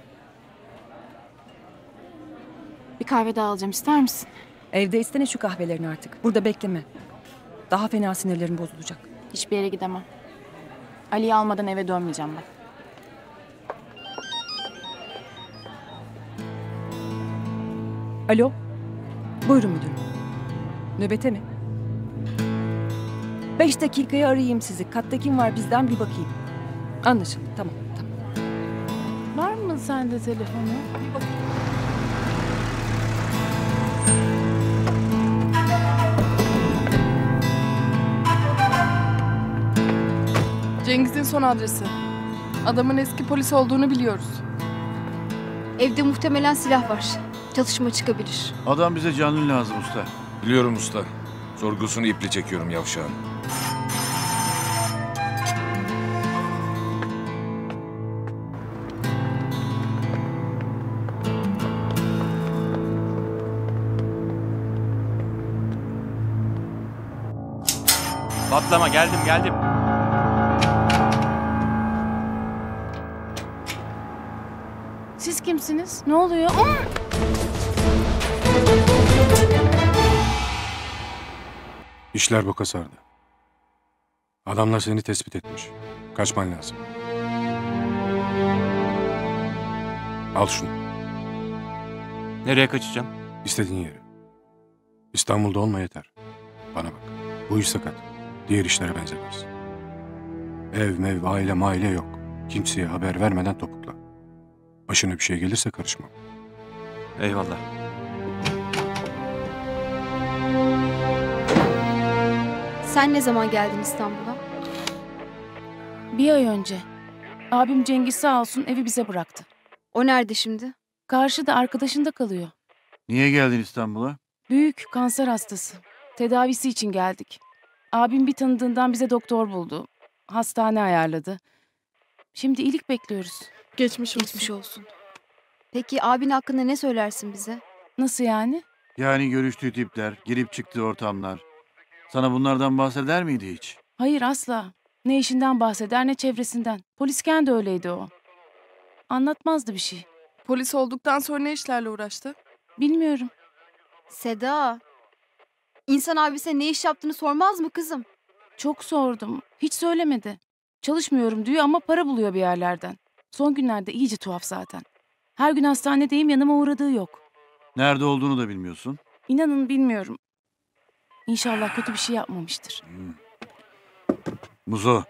Bir kahve daha alacağım, ister misin? Evde istene şu kahvelerini artık. Burada bekleme. Daha fena sinirlerin bozulacak. Hiçbir yere gidemem. Ali'yi almadan eve dönmeyeceğim ben. Alo. Buyurun müdürüm. Nöbete mi? Beş dakikaya arayayım sizi. Katta kim var bizden bir bakayım. Anlaşıldı. Tamam. Tamam. Var mı sende telefonu? Bir bakayım. Cengiz'in son adresi. Adamın eski polis olduğunu biliyoruz. Evde muhtemelen silah var. Çatışma çıkabilir. Adam bize canlı lazım usta. Biliyorum usta. Sorgusunu iple çekiyorum yavşağın. Patlama, geldim geldim. Siz kimsiniz? Ne oluyor? Aa! İşler boka sardı. Adamlar seni tespit etmiş. Kaçman lazım. Al şunu. Nereye kaçacağım? İstediğin yere. İstanbul'da olma yeter. Bana bak. Bu iş sakat. Diğer işlere benzemez. Ev, mev, aile, maile yok. Kimseye haber vermeden topukla. Başına bir şey gelirse karışma. Eyvallah. Sen ne zaman geldin İstanbul'a? Bir ay önce. Abim Cengiz sağ olsun evi bize bıraktı. O nerede şimdi? Karşıda, arkadaşında kalıyor. Niye geldin İstanbul'a? Büyük kanser hastası. Tedavisi için geldik. Abim bir tanıdığından bize doktor buldu. Hastane ayarladı. Şimdi iyilik bekliyoruz. Geçmiş olsun. Geçmiş olsun. Peki abin hakkında ne söylersin bize? Nasıl yani? Yani görüştüğü tipler, girip çıktığı ortamlar. Sana bunlardan bahseder miydi hiç? Hayır, asla. Ne işinden bahseder ne çevresinden. Polisken de öyleydi o. Anlatmazdı bir şey. Polis olduktan sonra ne işlerle uğraştı? Bilmiyorum. Seda. İnsan abisine ne iş yaptığını sormaz mı kızım? Çok sordum. Hiç söylemedi. Çalışmıyorum diyor ama para buluyor bir yerlerden. Son günlerde iyice tuhaf zaten. Her gün hastanedeyim, yanıma uğradığı yok. Nerede olduğunu da bilmiyorsun. İnanın bilmiyorum. İnşallah kötü bir şey yapmamıştır. Hmm. Muzo.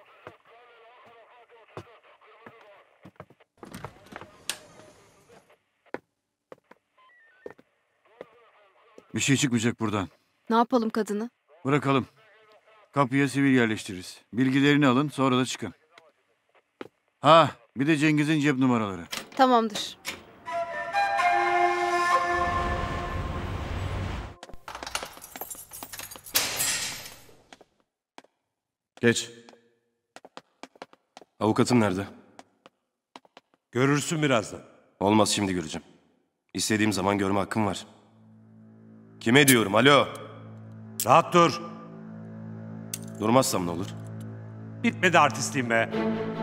Bir şey çıkmayacak buradan. Ne yapalım kadını? Bırakalım. Kapıya sivil yerleştiririz. Bilgilerini alın, sonra da çıkın. Ha, bir de Cengiz'in cep numaraları. Tamamdır. Geç. Avukatın nerede? Görürsün birazdan. Olmaz, şimdi göreceğim. İstediğim zaman görme hakkım var. Kime diyorum? Alo. Rahat dur. Durmazsam ne olur? Bitmedi artistliğim be.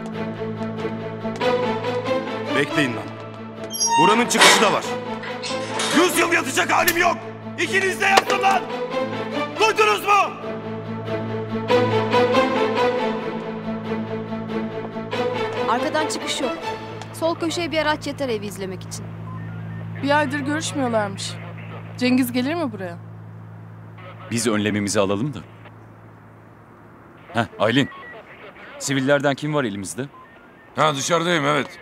Bekleyin lan. Buranın çıkışı da var. Yüz yıl yatacak halim yok. İkiniz de yaptın lan. Duydunuz mu? Arkadan çıkış yok. Sol köşeye bir araç yeter evi izlemek için. Bir aydır görüşmüyorlarmış. Cengiz gelir mi buraya? Biz önlememizi alalım da. Heh, Aylin. Sivillerden kim var elimizde? Ha, dışarıdayım, evet.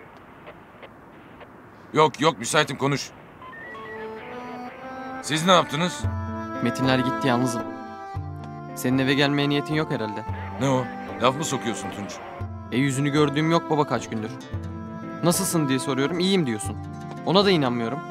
Yok yok, müsaitim, konuş. Siz ne yaptınız? Metinler gitti, yalnızım. Senin eve gelmeye niyetin yok herhalde. Ne o? Laf mı sokuyorsun Tunç? E yüzünü gördüğüm yok baba kaç gündür. Nasılsın diye soruyorum, iyiyim diyorsun. Ona da inanmıyorum.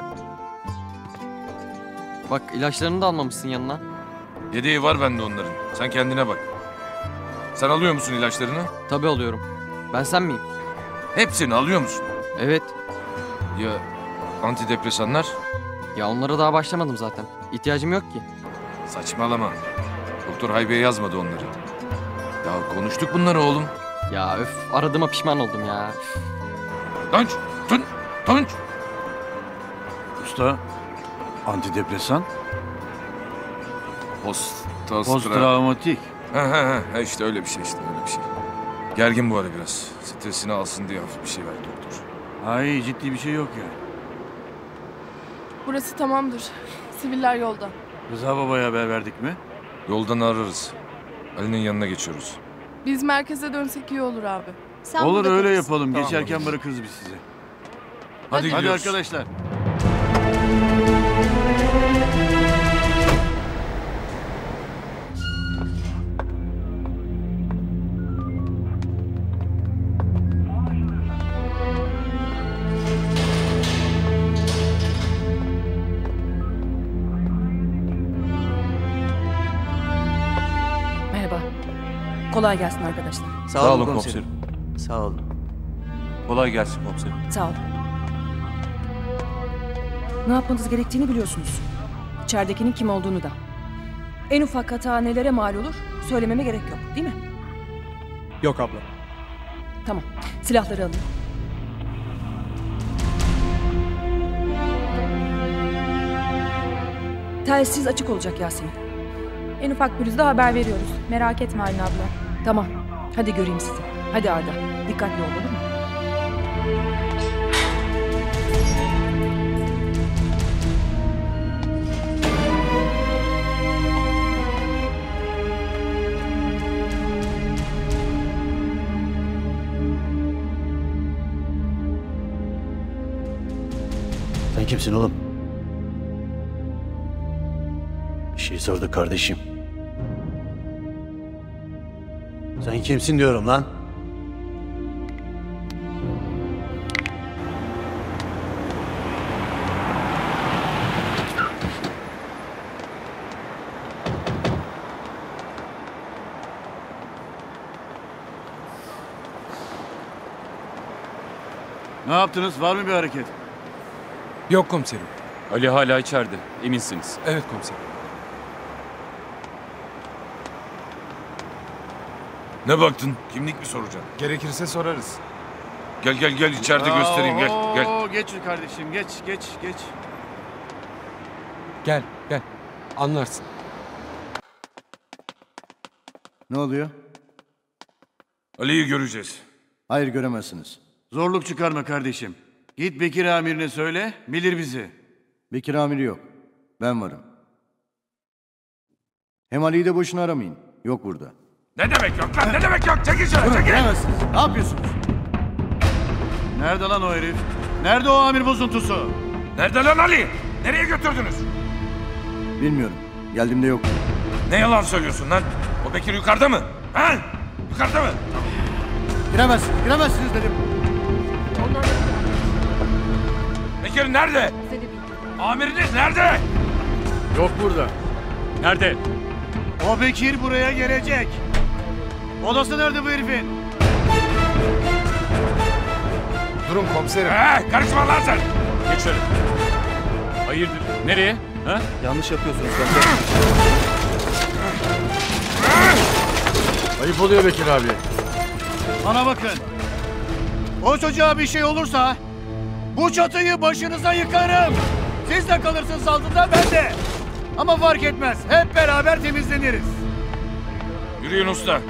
Bak ilaçlarını da almamışsın yanına. Yedeği var bende onların. Sen kendine bak. Sen alıyor musun ilaçlarını? Tabii alıyorum. Ben sen miyim? Hepsini alıyor musun? Evet. Ya antidepresanlar? Ya onlara daha başlamadım zaten. İhtiyacım yok ki. Saçmalama. Doktor Haybe'ye yazmadı onları. Ya konuştuk bunları oğlum. Ya öf, aradığıma pişman oldum ya. Tunç! Tun! Tunç! Usta, antidepresan? Post... Posttraumatik. Ha ha ha, işte öyle bir şey işte, öyle bir şey. Gergin bu ara biraz. Stresini alsın diye hafif bir şey verdi doktor. Ay, ciddi bir şey yok ya. Burası tamamdır. Siviller yolda. Rıza babaya haber verdik mi? Yoldan ararız. Ali'nin yanına geçiyoruz. Biz merkeze dönsek iyi olur abi. Sen Olur, burada öyle kalırsın. yapalım. Tamam, Geçerken oluruz. bırakırız biz sizi. Hadi, Hadi gidiyoruz. arkadaşlar. Merhaba. Kolay gelsin arkadaşlar. Sağ, Sağ olun olun komiserim. Sağ olun. Kolay gelsin komiserim. Sağ olun. Ne yapmanız gerektiğini biliyorsunuz. İçeridekinin kim olduğunu da. En ufak hata nelere mal olur söylememe gerek yok, değil mi? Yok abla. Tamam. Silahları alın. Telsiz açık olacak Yasemin. En ufak pürüzde haber veriyoruz. Merak etme Aylin abla. Tamam. Hadi göreyim sizi. Hadi Arda. Dikkatli ol, olur mu? Sen kimsin oğlum? Bir şey sordu kardeşim. Sen kimsin diyorum lan? Ne yaptınız? Var mı bir hareket? Yok komiserim. Ali hala içeride, eminsiniz. Evet komiserim. Ne baktın? Kimlik mi soracaksın? Gerekirse sorarız. Gel gel gel, içeride göstereyim, gel gel. Oo, geç kardeşim, geç, geç, geç. Gel gel. Anlarsın. Ne oluyor? Ali'yi göreceğiz. Hayır, göremezsiniz. Zorluk çıkarma kardeşim. Git Bekir amirine söyle, bilir bizi. Bekir amiri yok. Ben varım. Hem Ali'yi de boşuna aramayın. Yok burada. Ne demek yok lan, ne demek yok? Çekil şöyle, Durun, çekil! giremezsiniz. Ne yapıyorsunuz? Nerede lan o herif? Nerede o amir bozuntusu? Nerede lan Ali? Nereye götürdünüz? Bilmiyorum. Geldiğimde yok. Ne yalan söylüyorsun lan? O Bekir yukarıda mı? Ha? Yukarıda mı? Giremezsiniz, giremezsiniz dedim. Bekir nerede? Amiriniz nerede? Yok burada. Nerede? O Bekir buraya gelecek. Odası nerede bu herifin? Durun komiserim. Ee, karışma lan sen. Geç şöyle. Hayırdır? Nereye? Ha? Yanlış yapıyorsunuz komiserim. Ayıp oluyor Bekir abi. Bana bakın. O çocuğa bir şey olursa bu çatıyı başınıza yıkarım. Siz de kalırsınız altında, ben de. Ama fark etmez. Hep beraber temizleniriz. Yürüyün usta.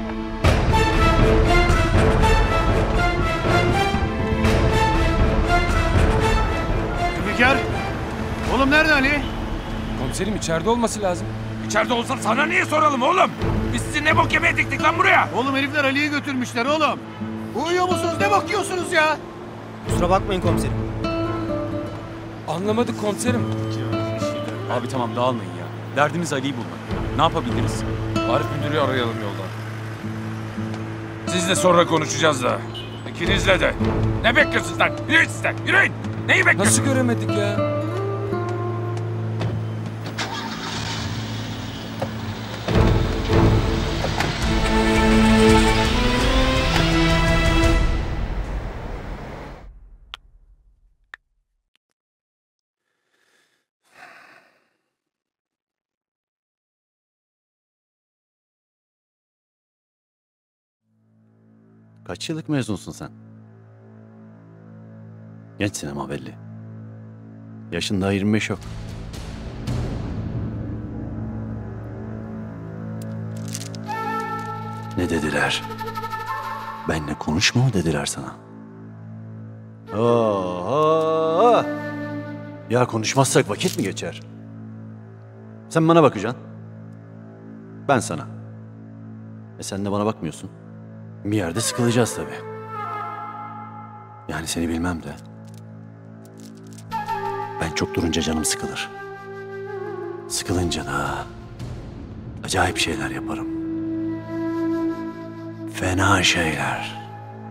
Zülfikar. Oğlum nerede Ali? Komiserim içeride olması lazım. İçeride olsa sana niye soralım oğlum? Biz sizi ne bok yemeye diktik lan buraya? Oğlum herifler Ali'yi götürmüşler oğlum. Uyuyor musunuz? Ne bakıyorsunuz ya? Kusura bakmayın komiserim. Anlamadık komiserim. Abi tamam dağılmayın ya. Derdimiz Ali'yi bulmak. Ne yapabiliriz? Arif müdürü arayalım yoldan. Sizle sonra konuşacağız da. İkinizle de. Ne bekliyorsunuz lan? Yürüyün sizden. Yürüyün. Neyi bekliyorsunuz? Nasıl göremedik ya? Kaç yıllık mezunsun sen? Gençsin ama belli. Yaşın daha yirmi beş yok. Ne dediler? Benle konuşma mı dediler sana? Oha! Ya konuşmazsak vakit mi geçer? Sen bana bakacaksın. Ben sana. E sen de bana bakmıyorsun. Bir yerde sıkılacağız tabii. Yani seni bilmem de. Ben çok durunca canım sıkılır. Sıkılınca da acayip şeyler yaparım. Fena şeyler.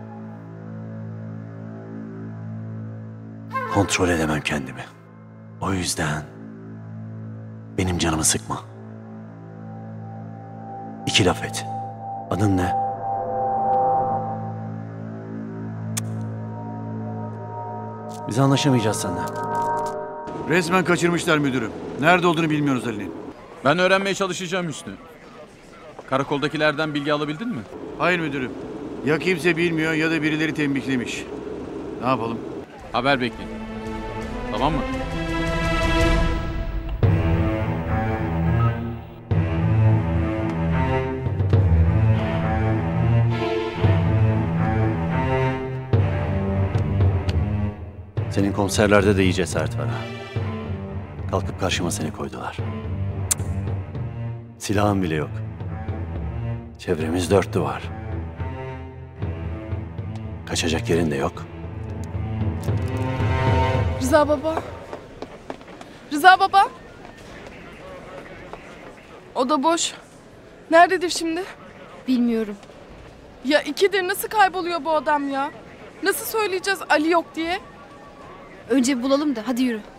Kontrol edemem kendimi. O yüzden benim canımı sıkma. İki laf et. Adın ne? Biz anlaşamayacağız seninle. Resmen kaçırmışlar müdürüm. Nerede olduğunu bilmiyoruz Ali'nin. Ben öğrenmeye çalışacağım Hüsnü. Karakoldakilerden bilgi alabildin mi? Hayır müdürüm. Ya kimse bilmiyor ya da birileri tembihlemiş. Ne yapalım? Haber bekleyin. Tamam mı? Senin konserlerde de iyi cesaret var ha. Kalkıp karşıma seni koydular. Cık. Silahın bile yok. Çevremiz dört duvar. Kaçacak yerin de yok. Rıza baba. Rıza baba. O da boş. Nerededir şimdi? Bilmiyorum. Ya ikidir nasıl kayboluyor bu adam ya? Nasıl söyleyeceğiz Ali yok diye? Önce bulalım da hadi yürü.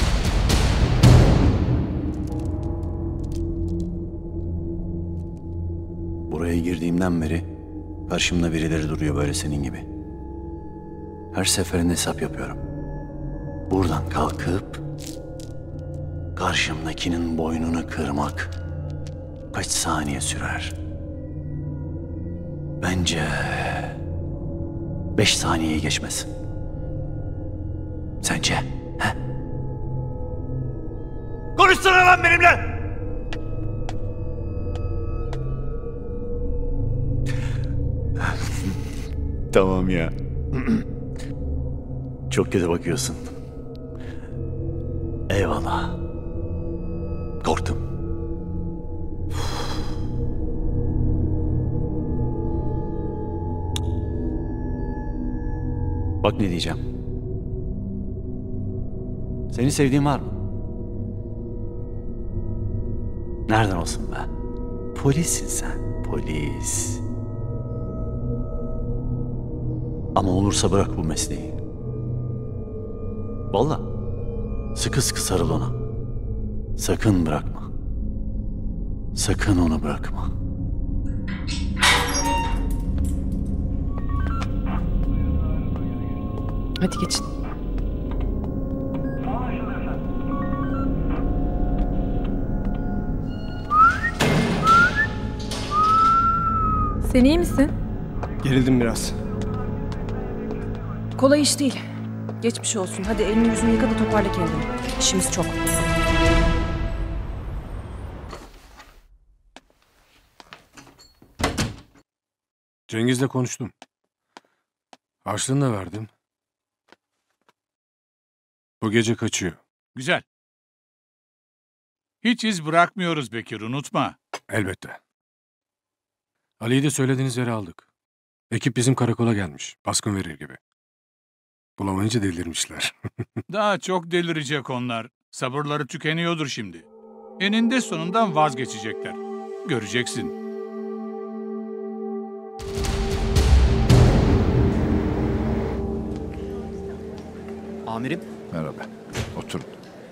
Buraya girdiğimden beri karşımda birileri duruyor böyle senin gibi. Her seferinde hesap yapıyorum. Buradan kalkıp karşımdakinin boynunu kırmak kaç saniye sürer? Bence beş saniyeyi geçmez. Sence? He? Konuşsana lan benimle! Tamam ya. Çok kötü bakıyorsun. Eyvallah. Korktum. Bak ne diyeceğim. Seni sevdiğin var mı? Nereden olsun be? Polissin sen, polis. Ama olursa bırak bu mesleği. Vallahi sıkı sıkı sarıl ona. Sakın bırakma. Sakın onu bırakma. Hadi geçin. Sen iyi misin? Gerildim biraz. Kolay iş değil. Geçmiş olsun. Hadi elini yüzünü yıka da toparla kendini. İşimiz çok. Cengiz'le konuştum. Harçlığını da verdim. Bu gece kaçıyor. Güzel. Hiç iz bırakmıyoruz Bekir, unutma. Elbette. Ali'yi de söylediğiniz yere aldık. Ekip bizim karakola gelmiş. Baskın verir gibi. Bulamayınca delirmişler. Daha çok delirecek onlar. Sabırları tükeniyordur şimdi. Eninde sonunda vazgeçecekler. Göreceksin. Amirim. Merhaba. Oturun.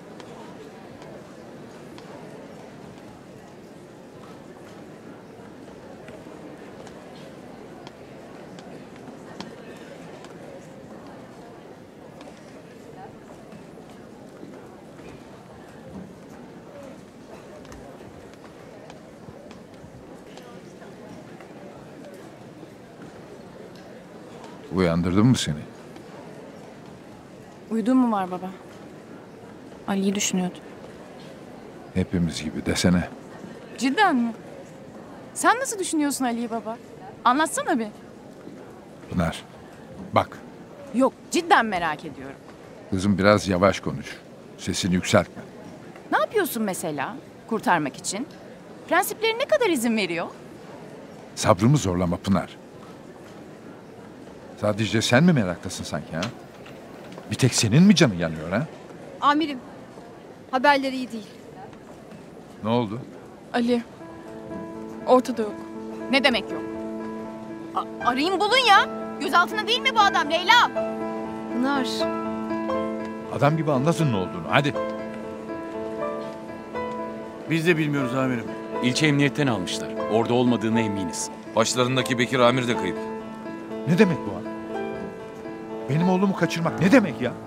Uyandırdım mı seni? Uyuduğun mu var baba? Ali'yi düşünüyordum. Hepimiz gibi desene. Cidden mi? Sen nasıl düşünüyorsun Ali'yi baba? Anlatsana bir. Pınar, bak Yok, cidden merak ediyorum. kızım biraz yavaş konuş. Sesini yükseltme. Ne yapıyorsun mesela kurtarmak için? Prensipleri ne kadar izin veriyor? Sabrımı zorlama Pınar. Sadece sen mi meraktasın sanki ha? Bir tek senin mi canın yanıyor ha? Amirim, haberleri iyi değil. Ne oldu? Ali. Ortada yok. Ne demek yok? A- arayın bulun ya. Gözaltında değil mi bu adam Leyla? Pınar. Adam gibi anlatın ne olduğunu hadi. Biz de bilmiyoruz amirim. İlçe emniyetten almışlar. Orada olmadığına eminiz. Başlarındaki Bekir Amir de kayıp. Ne demek bu ha? Benim oğlumu kaçırmak ne demek ya?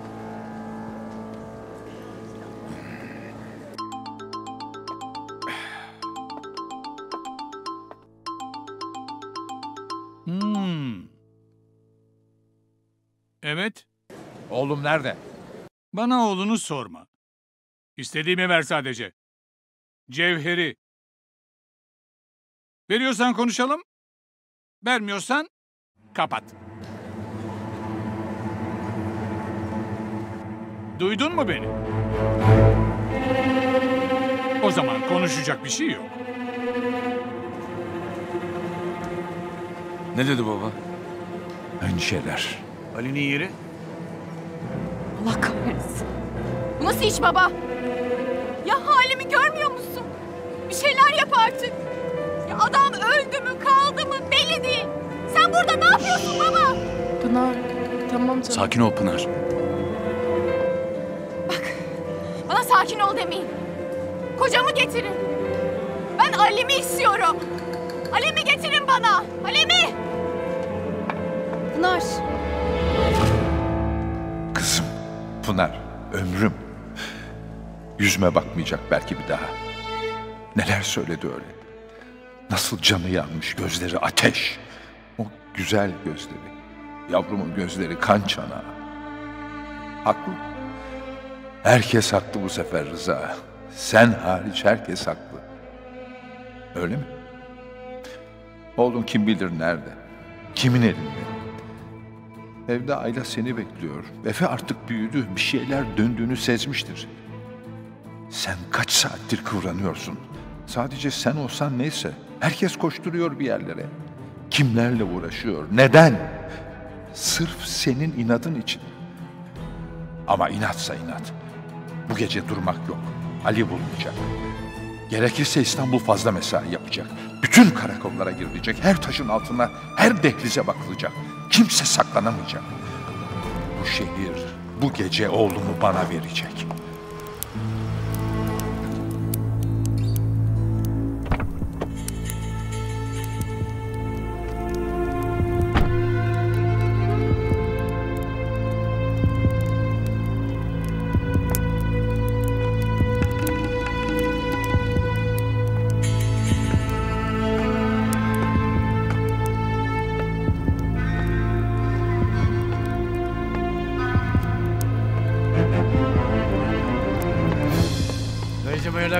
Hmm. Evet. Oğlum nerede? Bana oğlunu sorma. İstediğimi ver sadece. Cevheri. Veriyorsan konuşalım. Vermiyorsan kapat. Duydun mu beni? O zaman konuşacak bir şey yok. Ne dedi baba? Aynı şeyler. Ali'nin yeri? Allah kahretsin. Bu nasıl iş baba? Ya halimi görmüyor musun? Bir şeyler yap artık. Ya adam öldü mü kaldı mı belli değil. Sen burada ne yapıyorsun baba? Pınar, tamam canım. Sakin ol Pınar. Bana sakin ol demeyin. Kocamı getirin. Ben Ali'mi istiyorum. Ali'mi getirin bana. Ali'mi. Pınar. Kızım, Pınar, ömrüm. Yüzüme bakmayacak belki bir daha. Neler söyledi öyle. Nasıl canı yanmış, gözleri ateş. O güzel gözleri. Yavrumun gözleri kan çanağı. Haklı. Herkes haklı bu sefer Rıza. Sen hariç herkes haklı. Öyle mi? Oğlun kim bilir nerede? Kimin elinde? Evde Ayla seni bekliyor. Efe artık büyüdü. Bir şeyler döndüğünü sezmiştir. Sen kaç saattir kıvranıyorsun? Sadece sen olsan neyse. Herkes koşturuyor bir yerlere. Kimlerle uğraşıyor? Neden? Sırf senin inadın için. Ama inatsa inat. Bu gece durmak yok. Ali bulunacak. Gerekirse İstanbul fazla mesai yapacak. Bütün karakollara girilecek. Her taşın altına, her dehlize bakılacak. Kimse saklanamayacak. Bu şehir bu gece oğlumu bana verecek.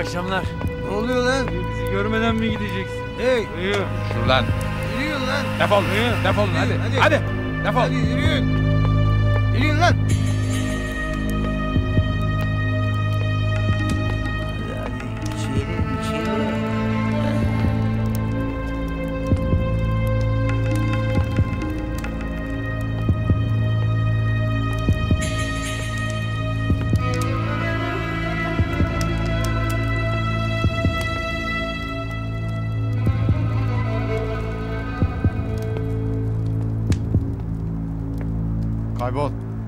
akşamlar. Ne oluyor lan? Bizi görmeden mi gideceksin? Hey! Yürü. Dur lan. Yürüyün lan. Defol. Defolun hadi. Hadi. Hadi. Defol. Hadi yürüyün. Yürüyün lan. Kaybol.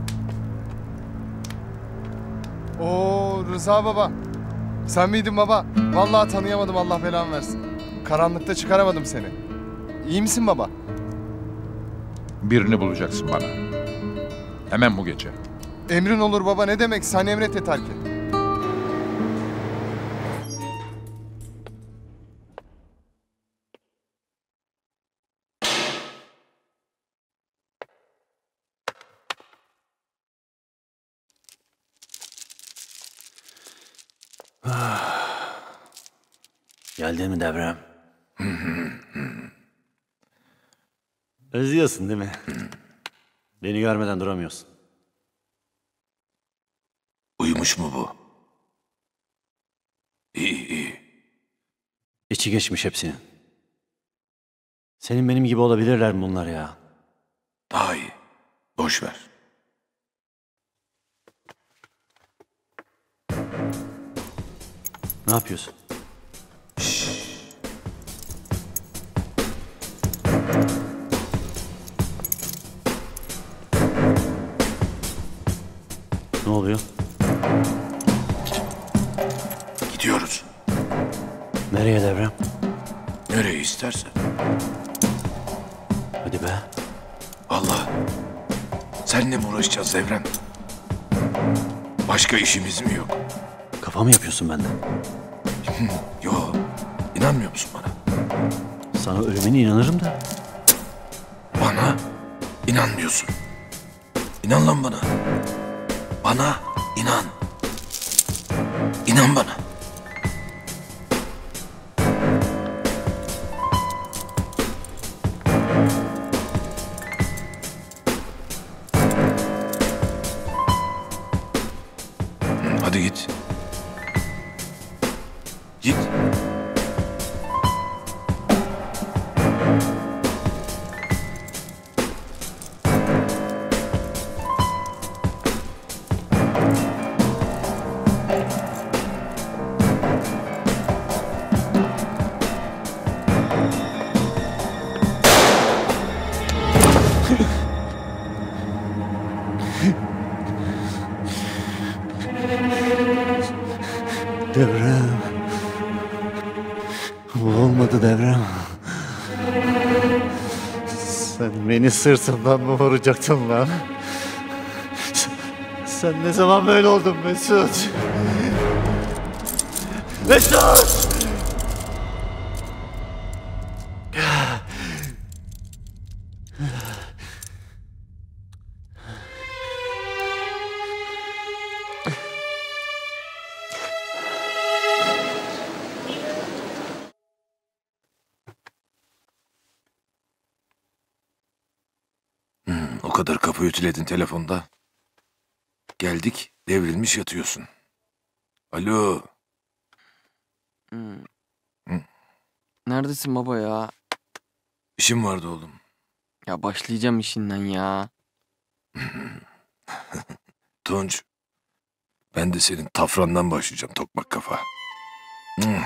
Oo Rıza baba. Sen miydin baba? Vallahi tanıyamadım, Allah belanı versin. Karanlıkta çıkaramadım seni. İyi misin baba? Birini bulacaksın bana. Hemen bu gece. Emrin olur baba, ne demek? Sen emret yeter ki. Geldin mi Devrem? Özlüyorsun değil mi? Beni görmeden duramıyorsun. Uyumuş mu bu? İyi iyi. İçi geçmiş hepsinin. Senin benim gibi olabilirler mi bunlar ya? Daha iyi. Boş ver. Ne yapıyorsun? Ne oluyor? Gidiyoruz. Nereye Devrem? Nereye istersen. Hadi be. Allah. Seninle mi uğraşacağız Devrem? Başka işimiz mi yok? Kafa mı yapıyorsun benden? Yo. İnanmıyor musun bana? Sana ölümüne inanırım da. Bana inanmıyorsun. İnan lan bana. Bana inan. İnan bana. Hadi git. Git. Devrem. Bu olmadı Devrem. Sen beni sırtımdan mı vuracaktın lan? Sen ne zaman böyle oldun Mesut? Mesut! O kadar kapı ütüledin telefonda. Geldik, devrilmiş yatıyorsun. Alo. Hmm. Hı? Neredesin baba ya? İşim vardı oğlum. Ya başlayacağım işinden ya. Tunç, ben de senin tafrandan başlayacağım tokmak kafa. Hı.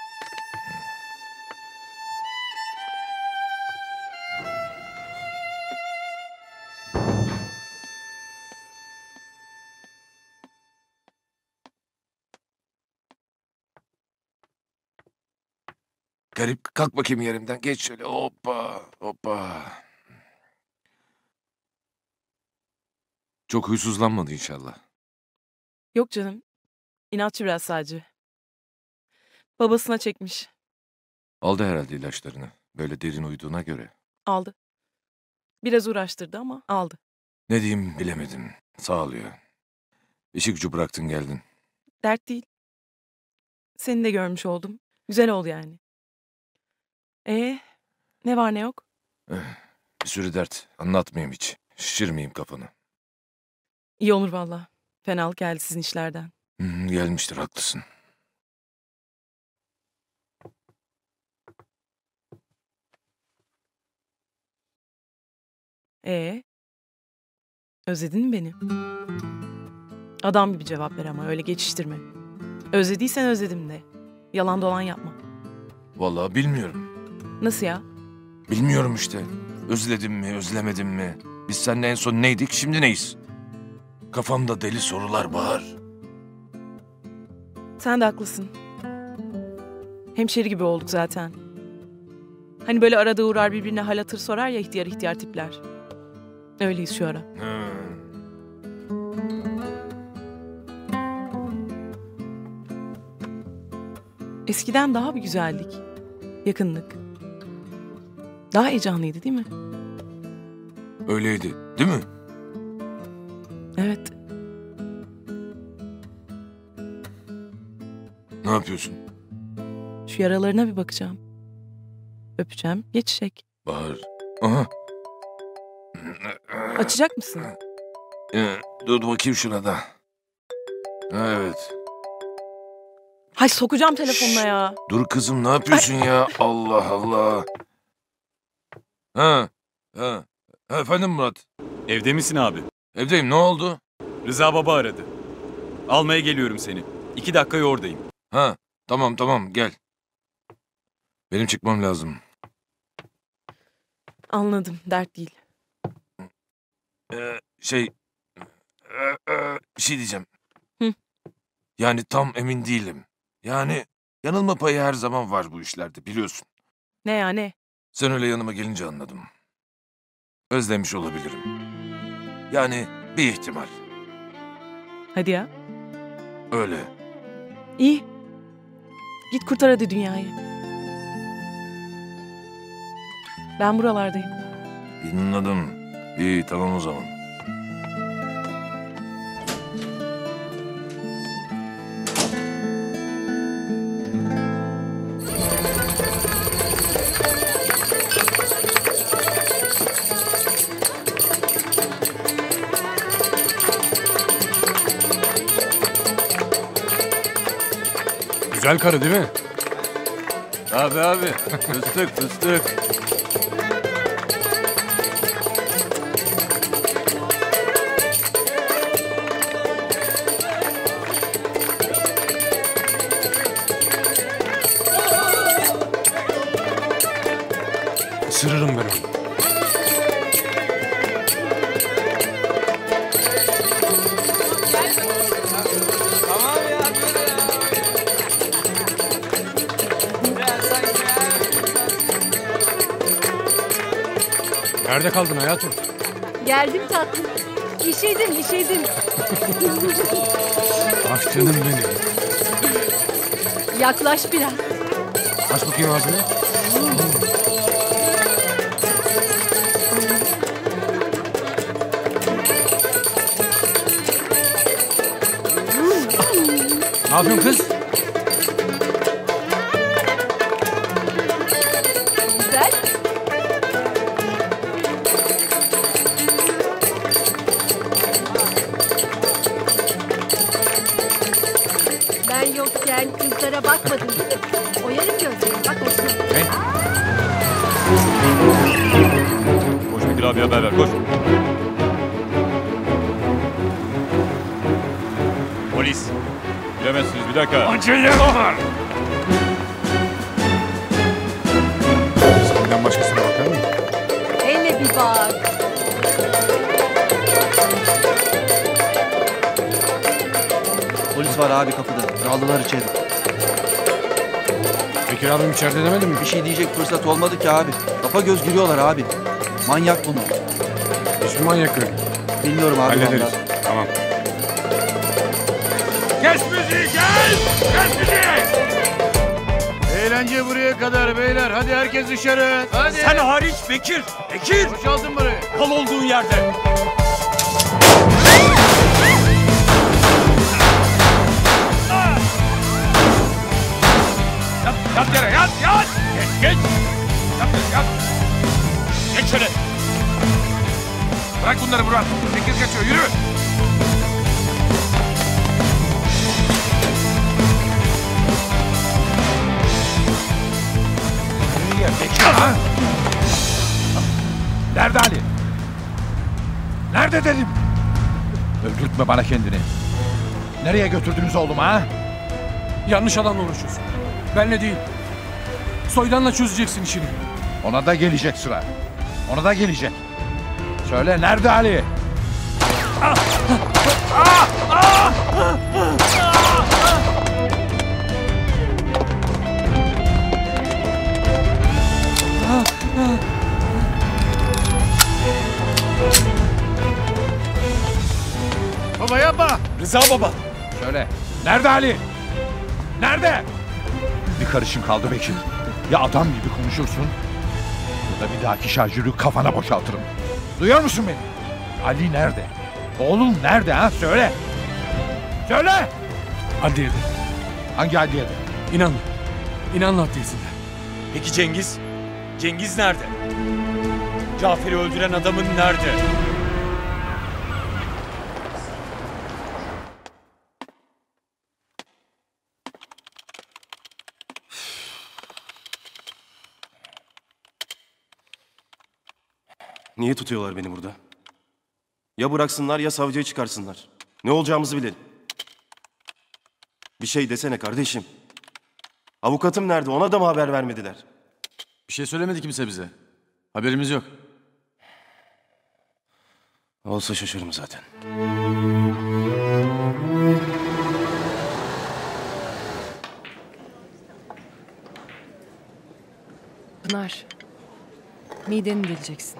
Garip, kalk bakayım yerimden. Geç şöyle. Hoppa, hoppa. Çok huysuzlanmadı inşallah. Yok canım. İnatçı biraz sadece. Babasına çekmiş. Aldı herhalde ilaçlarını. Böyle derin uyuduğuna göre. Aldı. Biraz uğraştırdı ama aldı. Ne diyeyim bilemedim. Sağ ol ya. İşi gücü bıraktın geldin. Dert değil. Seni de görmüş oldum. Güzel oldu yani. Ee, ne var ne yok? Bir sürü dert. Anlatmayayım hiç. Şişirmeyeyim kafanı. İyi olur valla. Fenalık geldi sizin işlerden. Hı, gelmiştir, haklısın. Ee, özledin mi beni? Adam gibi cevap ver ama öyle geçiştirme. Özlediysen özledim de. Yalan dolan yapma. Vallahi bilmiyorum. Nasıl ya? Bilmiyorum işte. Özledim mi, özlemedim mi? Biz seninle en son neydik, şimdi neyiz? Kafamda deli sorular Bahar. Sen de haklısın. Hemşeri gibi olduk zaten. Hani böyle arada uğrar birbirine hal hatır sorar ya ihtiyar ihtiyar tipler. Öyleyiz şu ara. Hı. Eskiden daha bir güzellik. Yakınlık. Daha heyecanlıydı değil mi? Öyleydi, değil mi? Evet. Ne yapıyorsun? Şu yaralarına bir bakacağım. Öpeceğim, geçecek. Bahar. Aha. Açacak mısın? Ee, dur bakayım şuna da. Ha, evet. Hay sokacağım telefonuna ya. Dur kızım, ne yapıyorsun ya? Allah Allah. Ha, ha. Ha, efendim Murat. Evde misin abi? Evdeyim, ne oldu? Rıza baba aradı. Almaya geliyorum seni. İki dakikaya oradayım. Ha, tamam tamam, gel. Benim çıkmam lazım. Anladım, dert değil. Ee, şey... Ee, e, bir şey diyeceğim. Hı. Yani tam emin değilim. Yani yanılma payı her zaman var bu işlerde, biliyorsun. Ne ya ne? Sen öyle yanıma gelince anladım. Özlemiş olabilirim. Yani bir ihtimal. Hadi ya. Öyle. İyi. Git kurtar hadi dünyayı. Ben buralardayım. Anladım. İyi, tamam o zaman. Güzel karı değil mi? Abi abi. Fıstık fıstık. Isırırım ben onu. Nerede kaldın hayatım? Geldim tatlım. İşeydin, işeydin. Ah canım benim. Yaklaş biraz. Aç bakayım ağzını. Ne yapıyorsun kız? Güzel. Ben yokken kızlara bakmadın değil mi? Oyarım gözlerini, bak hoşuna. Koş Bekir abi haber ver koş. Polis. Bilemezsiniz bir dakika. Acele var. Senden başkasına bakar mı? Hele bir bak. Polis var abi kapıda. Daldılar içeri. Bekir abim içeride demedin mi? Bir şey diyecek fırsat olmadı ki abi. Kafa göz giriyorlar abi. Manyak bunu. Hiçbir manyak yok. Bilmiyorum abi. Hallederiz. Vallahi. Tamam. Kes müziği, kes! Kes müziği! Eğlence buraya kadar beyler. Hadi herkes dışarı. Hadi. Sen hariç Bekir. Bekir. Boşaltın burayı. Kal olduğun yerde. Yat yere yat yat. Geç geç. Yat yere yat. Geç şöyle. Bırak bunları Murat. Bekir kaçıyor yürü. Nereye Bekir ha? Nerede Ali? Nerede dedim? Öldürtme bana kendini. Nereye götürdünüz oğlumu ha? Yanlış adamla uğraşıyorsun. Benle değil. Soydanla çözeceksin işini. Ona da gelecek sıra. Ona da gelecek. Söyle nerede Ali? Ah! Ah! Ah! Baba yapma. Rıza baba. Söyle. Nerede Ali? Nerede? Bir karışım kaldı Bekir. Ya adam gibi konuşursun ya da bir dahaki şarjörü kafana boşaltırım. Duyuyor musun beni? Ali nerede? Oğlum nerede ha? Söyle. Söyle. Adliyede. Hangi adliyede? İnanlı. İnanlı adliyesinde. Peki Cengiz? Cengiz nerede? Cafer'i öldüren adamın nerede? Niye tutuyorlar beni burada? Ya bıraksınlar ya savcıya çıkarsınlar. Ne olacağımızı bilelim. Bir şey desene kardeşim. Avukatım nerede? Ona da mı haber vermediler? Bir şey söylemedi kimse bize. Haberimiz yok. Olsa şaşırırım zaten. Pınar, mideni deleceksin.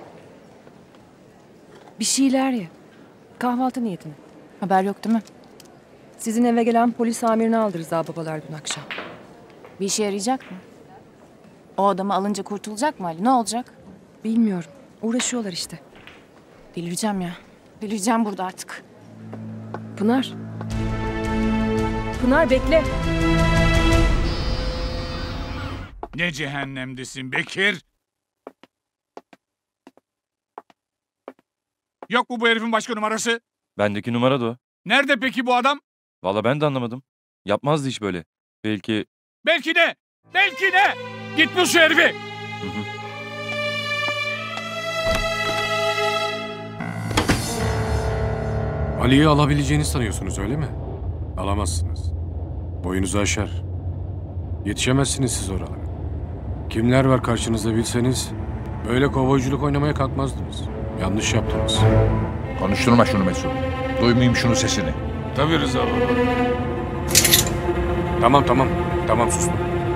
Bir şeyler ye. Kahvaltı niyetine. Haber yok değil mi? Sizin eve gelen polis amirini aldı Rıza babalar dün akşam. Bir işe yarayacak mı? O adamı alınca kurtulacak mı Ali? Ne olacak? Bilmiyorum. Uğraşıyorlar işte. Delireceğim ya. Delireceğim burada artık. Pınar. Pınar bekle. Ne cehennemdesin Bekir? Yok mu bu herifin başka numarası? Bendeki numara da o. Nerede peki bu adam? Vallahi ben de anlamadım. Yapmazdı hiç böyle. Belki... Belki ne? Belki ne? Git bul şu herifi. Hı hı. Ali'yi alabileceğini sanıyorsunuz öyle mi? Alamazsınız. Boyunuzu aşar. Yetişemezsiniz siz oralara. Kimler var karşınızda bilseniz böyle kovboyculuk oynamaya kalkmazdınız. Yanlış yaptınız. Konuşturma şunu Mesut. Duymayayım şunun sesini. Tabii Rıza baba. Tamam tamam. Tamam sustum.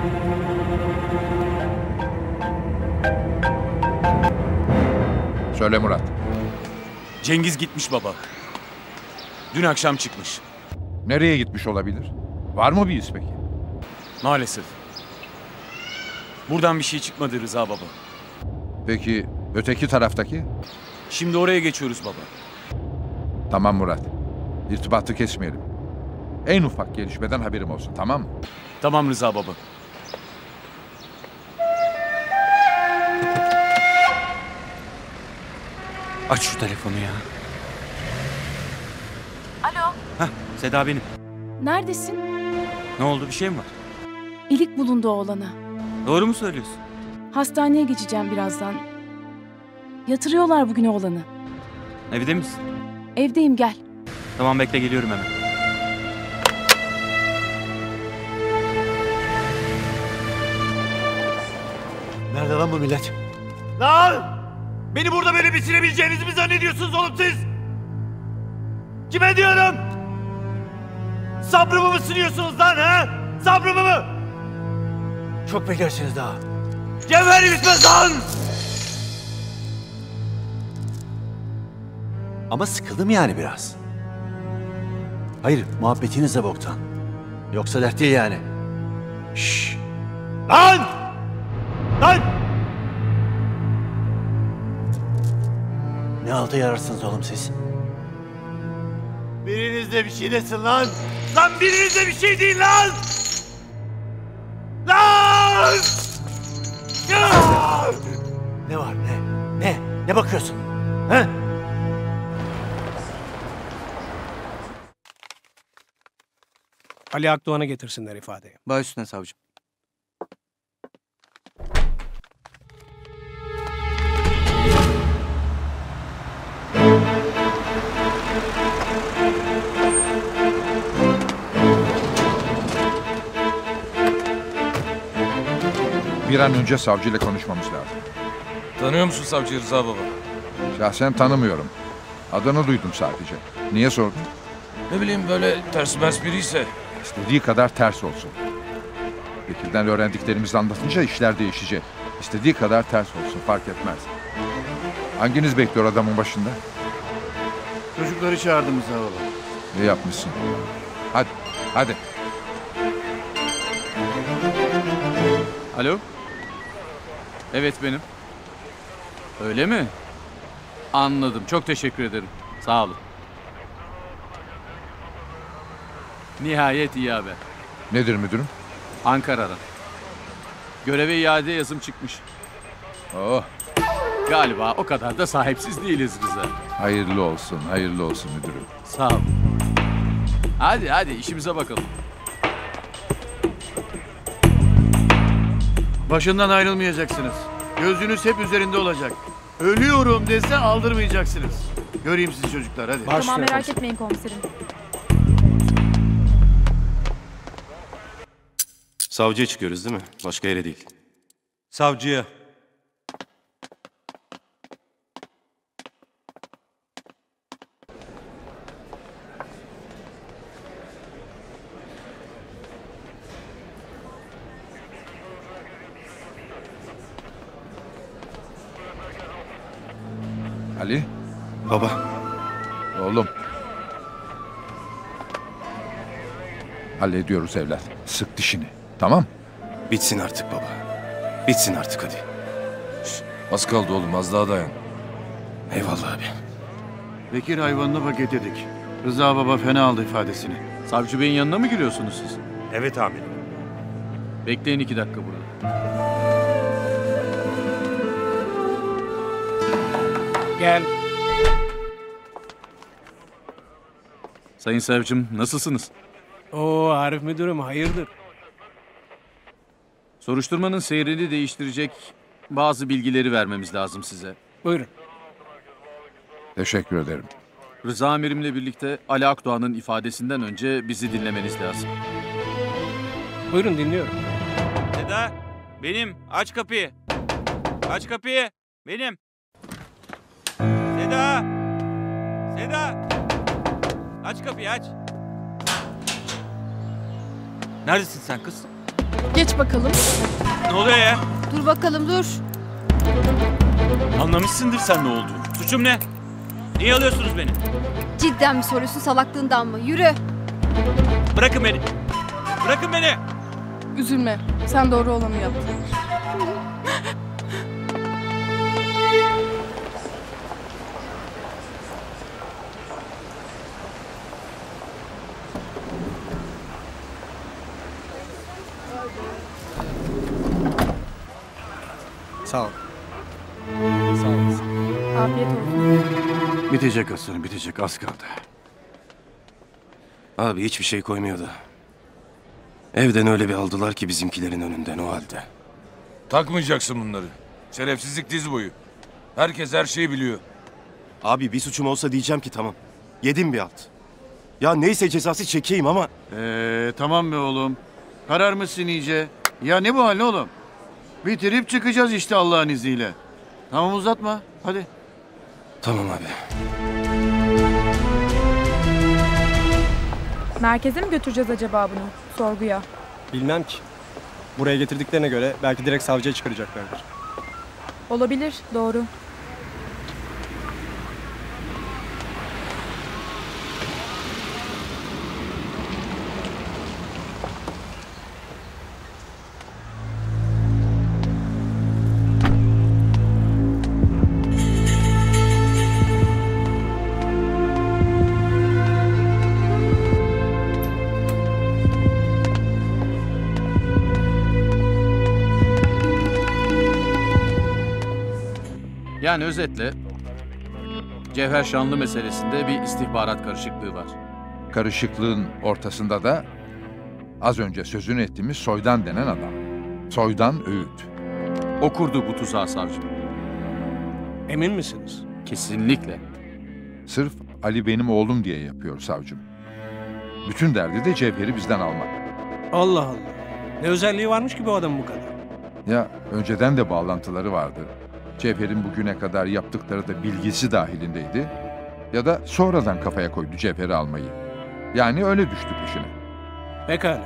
Söyle Murat. Cengiz gitmiş baba. Dün akşam çıkmış. Nereye gitmiş olabilir? Var mı bir iz peki? Maalesef. Buradan bir şey çıkmadı Rıza baba. Peki öteki taraftaki? Şimdi oraya geçiyoruz baba. Tamam Murat. İrtibatı kesmeyelim. En ufak gelişmeden haberim olsun, tamam mı? Tamam Rıza baba. Aç şu telefonu ya. Alo. Heh, Seda benim. Neredesin? Ne oldu, bir şey mi var? İlik bulundu oğlana. Doğru mu söylüyorsun? Hastaneye geçeceğim birazdan. Yatırıyorlar bugün oğlanı. Evde misin? Evdeyim, gel. Tamam, bekle, geliyorum hemen. Nerede lan bu millet? Lan! Beni burada böyle bitirebileceğinizi mi zannediyorsunuz oğlum siz? Kime diyorum? Sabrımı mı sınıyorsunuz lan ha? Sabrımı mı? Çok beklersiniz daha. Cevheri bitmez lan! Ama sıkıldım yani biraz. Hayır, muhabbetiniz de boktan. Yoksa dert değil yani. Şşş! Lan! Lan! Ne altı yararsınız oğlum siz? Biriniz de bir şey desin lan! Lan biriniz de bir şey değil lan! Lan! Ne bakıyorsun? He? Ali Akdoğan'ı getirsinler ifadeye. Baş üstüne savcım. Bir an önce savcıyla konuşmamız lazım. Tanıyor musun savcı Rıza baba? Şahsen tanımıyorum. Adını duydum sadece. Niye sordun? Ne bileyim böyle ters mers biriyse. İstediği kadar ters olsun. Bekir'den öğrendiklerimizi anlatınca işler değişecek. İstediği kadar ters olsun, fark etmez. Hanginiz bekliyor adamın başında? Çocukları çağırdım Rıza baba. İyi yapmışsın. Hadi, hadi. Alo? Evet benim. Öyle mi? Anladım. Çok teşekkür ederim. Sağ olun. Nihayet iyi haber. Nedir müdürüm? Ankara'dan. Göreve iade yazım çıkmış. Oh. Galiba o kadar da sahipsiz değiliz Rıza. Hayırlı olsun, hayırlı olsun müdürüm. Sağ ol. Hadi hadi işimize bakalım. Başından ayrılmayacaksınız. Gözünüz hep üzerinde olacak. Ölüyorum dese aldırmayacaksınız. Göreyim sizi çocuklar hadi. Tamam merak etmeyin komiserim. Savcıya çıkıyoruz değil mi? Başka yere değil. Savcıya. Ali? Baba. Oğlum. Hallediyoruz evlat. Sık dişini. Tamam? Bitsin artık baba. Bitsin artık hadi. Şişt, az kaldı oğlum, az daha dayan. Eyvallah abi. Bekir hayvanını paketledik. Rıza baba fena aldı ifadesini. Savcı Bey'in yanına mı giriyorsunuz siz? Evet amirim. Bekleyin iki dakika burada. Gel. Sayın savcım nasılsınız? Oo Arif müdürüm hayırdır? Soruşturmanın seyrini değiştirecek bazı bilgileri vermemiz lazım size. Buyurun. Teşekkür ederim. Rıza amirimle birlikte Ali Akdoğan'ın ifadesinden önce bizi dinlemeniz lazım. Buyurun dinliyorum. Seda, benim. Aç kapıyı. Aç kapıyı. Benim. Seda. Seda. Aç kapıyı aç. Neredesin sen kız? Geç bakalım. Ne oluyor ya? Dur bakalım dur. Anlamışsındır sen ne olduğunu. Suçum ne? Niye alıyorsunuz beni? Cidden mi soruyorsun salaklığından mı? Yürü. Bırakın beni. Bırakın beni. Üzülme. Sen doğru olanı yaptın. Sağ ol. Sağ olasın. Afiyet olsun. Bitecek aslanım bitecek az kaldı. Abi hiçbir şey koymuyordu. Evden öyle bir aldılar ki bizimkilerin önünden o halde. Takmayacaksın bunları. Şerefsizlik diz boyu. Herkes her şeyi biliyor. Abi bir suçum olsa diyeceğim ki tamam. Yedim bir alt. Ya neyse cezası çekeyim ama... Ee, tamam be oğlum. Kararmışsın iyice. Ya ne bu hal ne oğlum? Bitirip çıkacağız işte Allah'ın izniyle. Tamam uzatma hadi. Tamam abi. Merkeze mi götüreceğiz acaba bunu? Sorguya. Bilmem ki. Buraya getirdiklerine göre belki direkt savcıya çıkaracaklardır. Olabilir, doğru. Yani özetle Cevher Şanlı meselesinde bir istihbarat karışıklığı var. Karışıklığın ortasında da az önce sözünü ettiğimiz Soydan denen adam. Soydan Öğüt. O kurdu bu tuzağı savcım. Emin misiniz? Kesinlikle. Sırf Ali benim oğlum diye yapıyor savcım. Bütün derdi de Cevher'i bizden almak. Allah Allah. Ne özelliği varmış ki bu adamın bu kadar? Ya önceden de bağlantıları vardı. Cevher'in bugüne kadar yaptıkları da bilgisi dahilindeydi. Ya da sonradan kafaya koydu Cevher'i almayı. Yani öyle düştü peşine. Pekala.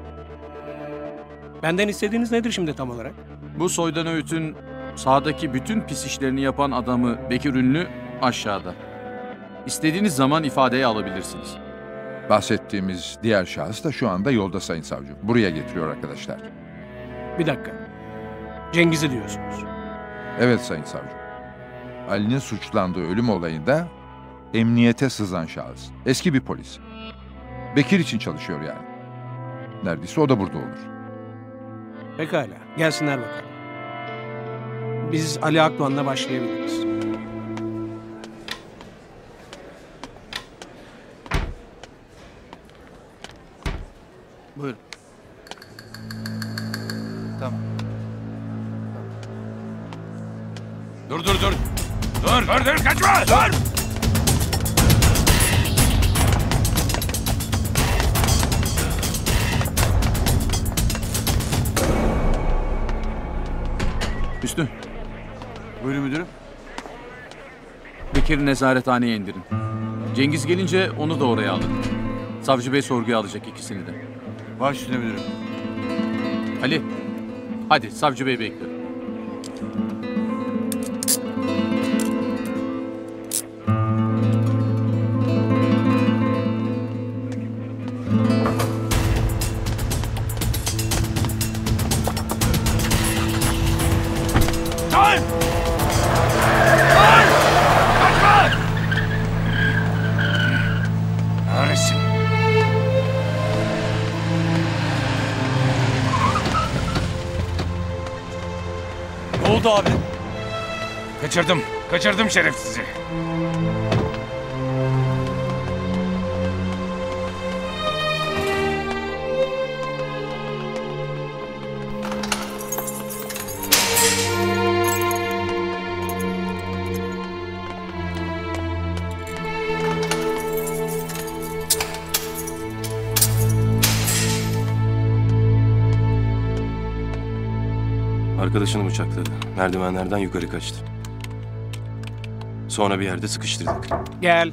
Benden istediğiniz nedir şimdi tam olarak? Bu Soydan Öğüt'ün sahadaki bütün pis işlerini yapan adamı Bekir Ünlü aşağıda. İstediğiniz zaman ifadeye alabilirsiniz. Bahsettiğimiz diğer şahıs da şu anda yolda sayın savcım. Buraya getiriyor arkadaşlar. Bir dakika. Cengiz'i diyorsunuz. Evet sayın savcım. Ali'nin suçlandığı ölüm olayında emniyete sızan şahıs. Eski bir polis. Bekir için çalışıyor yani. Neredeyse o da burada olur. Pekala. Gelsinler bakalım. Biz Ali Akdoğan'la başlayabiliriz. Buyurun. Tamam. Dur dur dur. Dur dur dur kaçma dur. Hüsnü. Buyurun müdürüm. Bekir'i nezarethaneye indirin. Cengiz gelince onu da oraya alın. Savcı bey sorguya alacak ikisini de. Baş üstüne müdürüm. Ali, hadi savcı bey bekliyor. Dur! Dur! Kaçma! Neredesin? Ne oldu abi? Kaçırdım. Kaçırdım şerefsizi. Arkadaşını bıçakladı. Merdivenlerden yukarı kaçtı. Sonra bir yerde sıkıştırdık. Gel.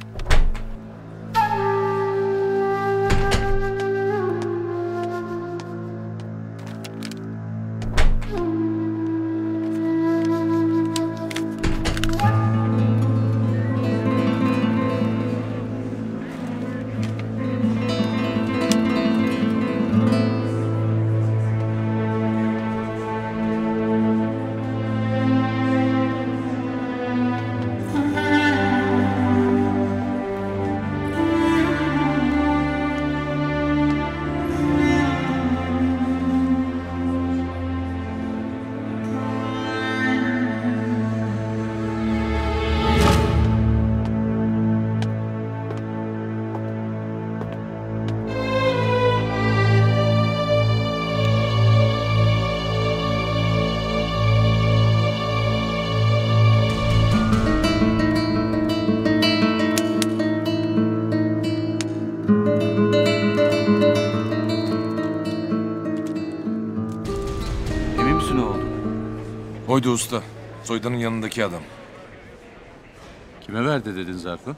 Emin misin o oldu? Oydu usta. Soydan'ın yanındaki adam. Kime verdi dedin zarfı?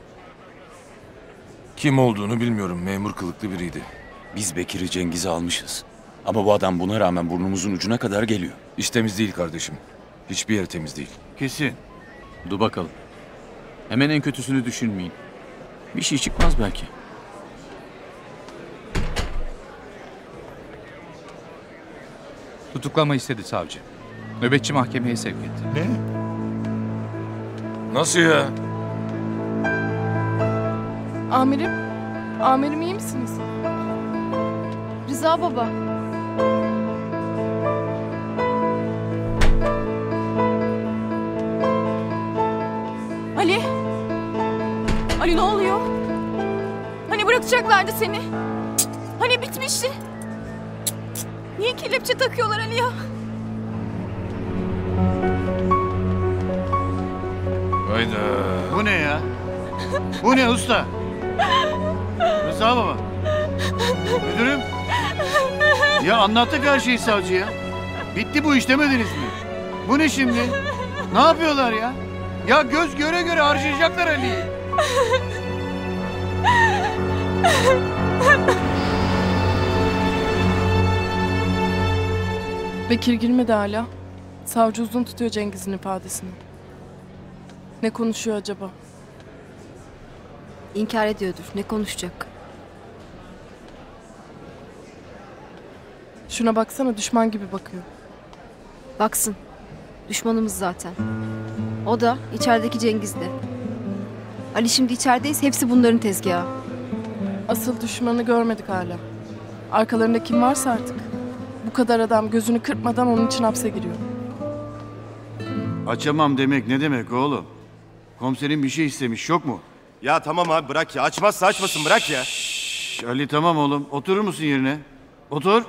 Kim olduğunu bilmiyorum. Memur kılıklı biriydi. Biz Bekir'i Cengiz'e almışız. Ama bu adam buna rağmen burnumuzun ucuna kadar geliyor. İş temiz değil kardeşim. Hiçbir yer temiz değil. Kesin. Dur bakalım. Hemen en kötüsünü düşünmeyin. Bir şey çıkmaz belki. Tutuklama istedi savcı. Nöbetçi mahkemeye sevk etti. Ne? Nasıl ya? Amirim, amirim iyi misiniz? Rıza baba. atacaklardı seni. Hani bitmişti. Niye kelepçe takıyorlar Ali ya? Hayda. Bu ne ya? Bu ne usta? Rıza baba. Müdürüm. Ya anlattık her şeyi savcıya. Bitti bu iş demediniz mi? Bu ne şimdi? Ne yapıyorlar ya? Ya göz göre göre harcayacaklar Ali'yi. Bekir girmedi hala. Savcı uzun tutuyor Cengiz'in ifadesini. Ne konuşuyor acaba? İnkar ediyordur. Ne konuşacak? Şuna baksana, düşman gibi bakıyor. Baksın. Düşmanımız zaten. O da içerideki Cengiz de. Ali şimdi içerideyiz. Hepsi bunların tezgahı. Asıl düşmanı görmedik hala. Arkalarında kim varsa artık. Bu kadar adam gözünü kırpmadan onun için hapse giriyor. Açamam demek ne demek oğlum? Komiserin bir şey istemiş, yok mu? Ya tamam abi bırak ya. Açmazsa açmasın, bırak ya. Şş, Ali tamam oğlum. Oturur musun yerine? Otur.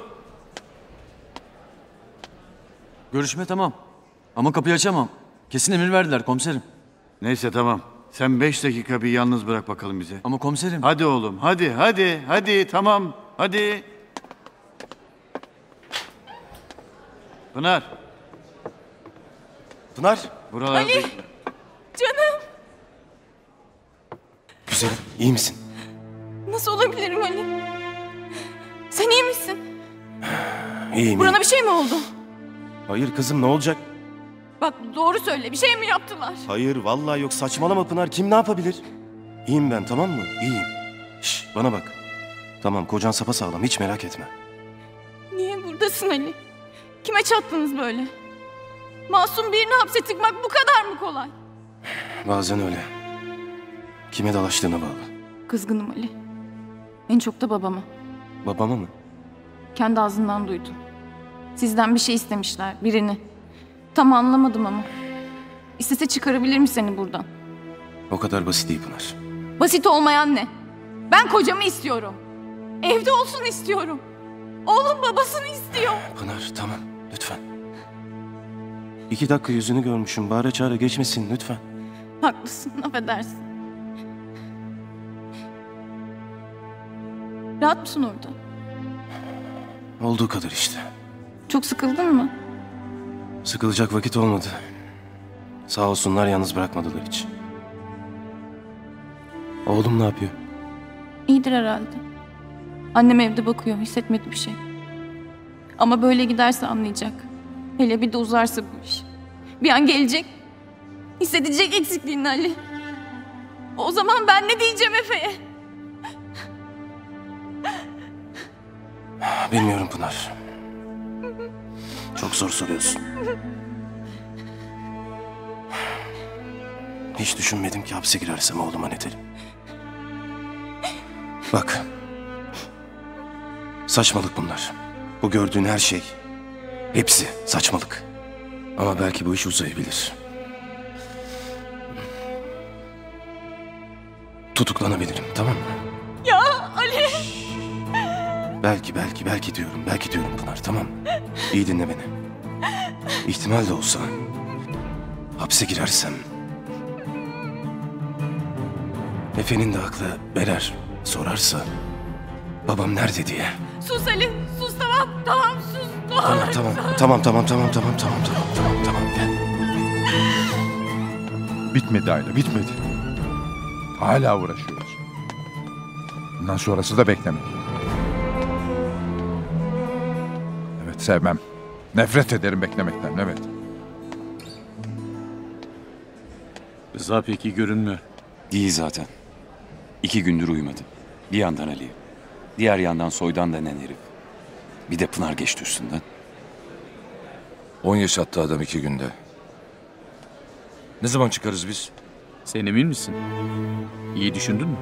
Görüşme tamam. Ama kapıyı açamam. Kesin emir verdiler komiserim. Neyse tamam. Sen beş dakika bir yalnız bırak bakalım bize. Ama komiserim. Hadi oğlum, hadi, hadi, hadi, tamam, hadi. Pınar. Pınar. Buralarda... Ali! Canım! Güzelim, iyi misin? Nasıl olabilirim Ali? Sen iyi misin? İyiyim. Burana bir şey mi oldu? Hayır kızım, ne olacak? Bak doğru söyle, bir şey mi yaptılar? Hayır vallahi yok, saçmalama Pınar. Kim ne yapabilir? İyiyim ben, tamam mı? İyiyim. Şş, bana bak. Tamam, kocan sapasağlam, hiç merak etme. Niye buradasın Ali? Kime çattınız böyle? Masum birini hapse tıkmak bu kadar mı kolay? Bazen öyle. Kime dalaştığına bağlı. Kızgınım Ali. En çok da babama. Babama mı? Kendi ağzından duydum. Sizden bir şey istemişler, birini. Tam anlamadım ama. İstese çıkarabilir mi seni buradan? O kadar basit değil Pınar. Basit olmayan ne? Ben kocamı istiyorum. Evde olsun istiyorum. Oğlum babasını istiyor. Pınar tamam, lütfen. İki dakika yüzünü görmüşüm, bağıra çağıra geçmesin lütfen. Haklısın, affedersin. Rahat mısın orada? Olduğu kadar işte. Çok sıkıldın mı? Sıkılacak vakit olmadı. Sağ olsunlar, yalnız bırakmadılar hiç. Oğlum ne yapıyor? İyidir herhalde. Annem evde bakıyor, hissetmedi bir şey. Ama böyle giderse anlayacak. Hele bir de uzarsa bu iş. Bir an gelecek, hissedecek eksikliğini Ali. O zaman ben ne diyeceğim Efe'ye? Bilmiyorum Pınar. Çok zor soruyorsun. Hiç düşünmedim ki hapse girersem oğluma ne derim. Bak. Saçmalık bunlar. Bu gördüğün her şey. Hepsi saçmalık. Ama belki bu iş uzayabilir. Tutuklanabilirim, tamam mı? Ya Ali! Belki, belki, belki diyorum. Belki diyorum Pınar, tamam mı? İyi dinle beni. İhtimal de olsa hapse girersem Efe'nin de aklı Berer sorarsa babam nerede diye. Sus Ali, sus tamam, tamam sus. Ne Tamam, olur tamam, sus. tamam, tamam, tamam, tamam, tamam, tamam, tamam, tamam, gel. Bitmedi Ayla, bitmedi. Hala uğraşıyoruz. Bundan sonrası da beklemek. Evet, sevmem. Nefret ederim beklemekten, evet. Rıza pek iyi görünmüyor. Değil zaten. İki gündür uyumadı. Bir yandan Ali, diğer yandan soydan denen herif. Bir de Pınar geçti üstünden. On yaş attı adam iki günde. Ne zaman çıkarız biz? Sen emin misin? İyi düşündün mü?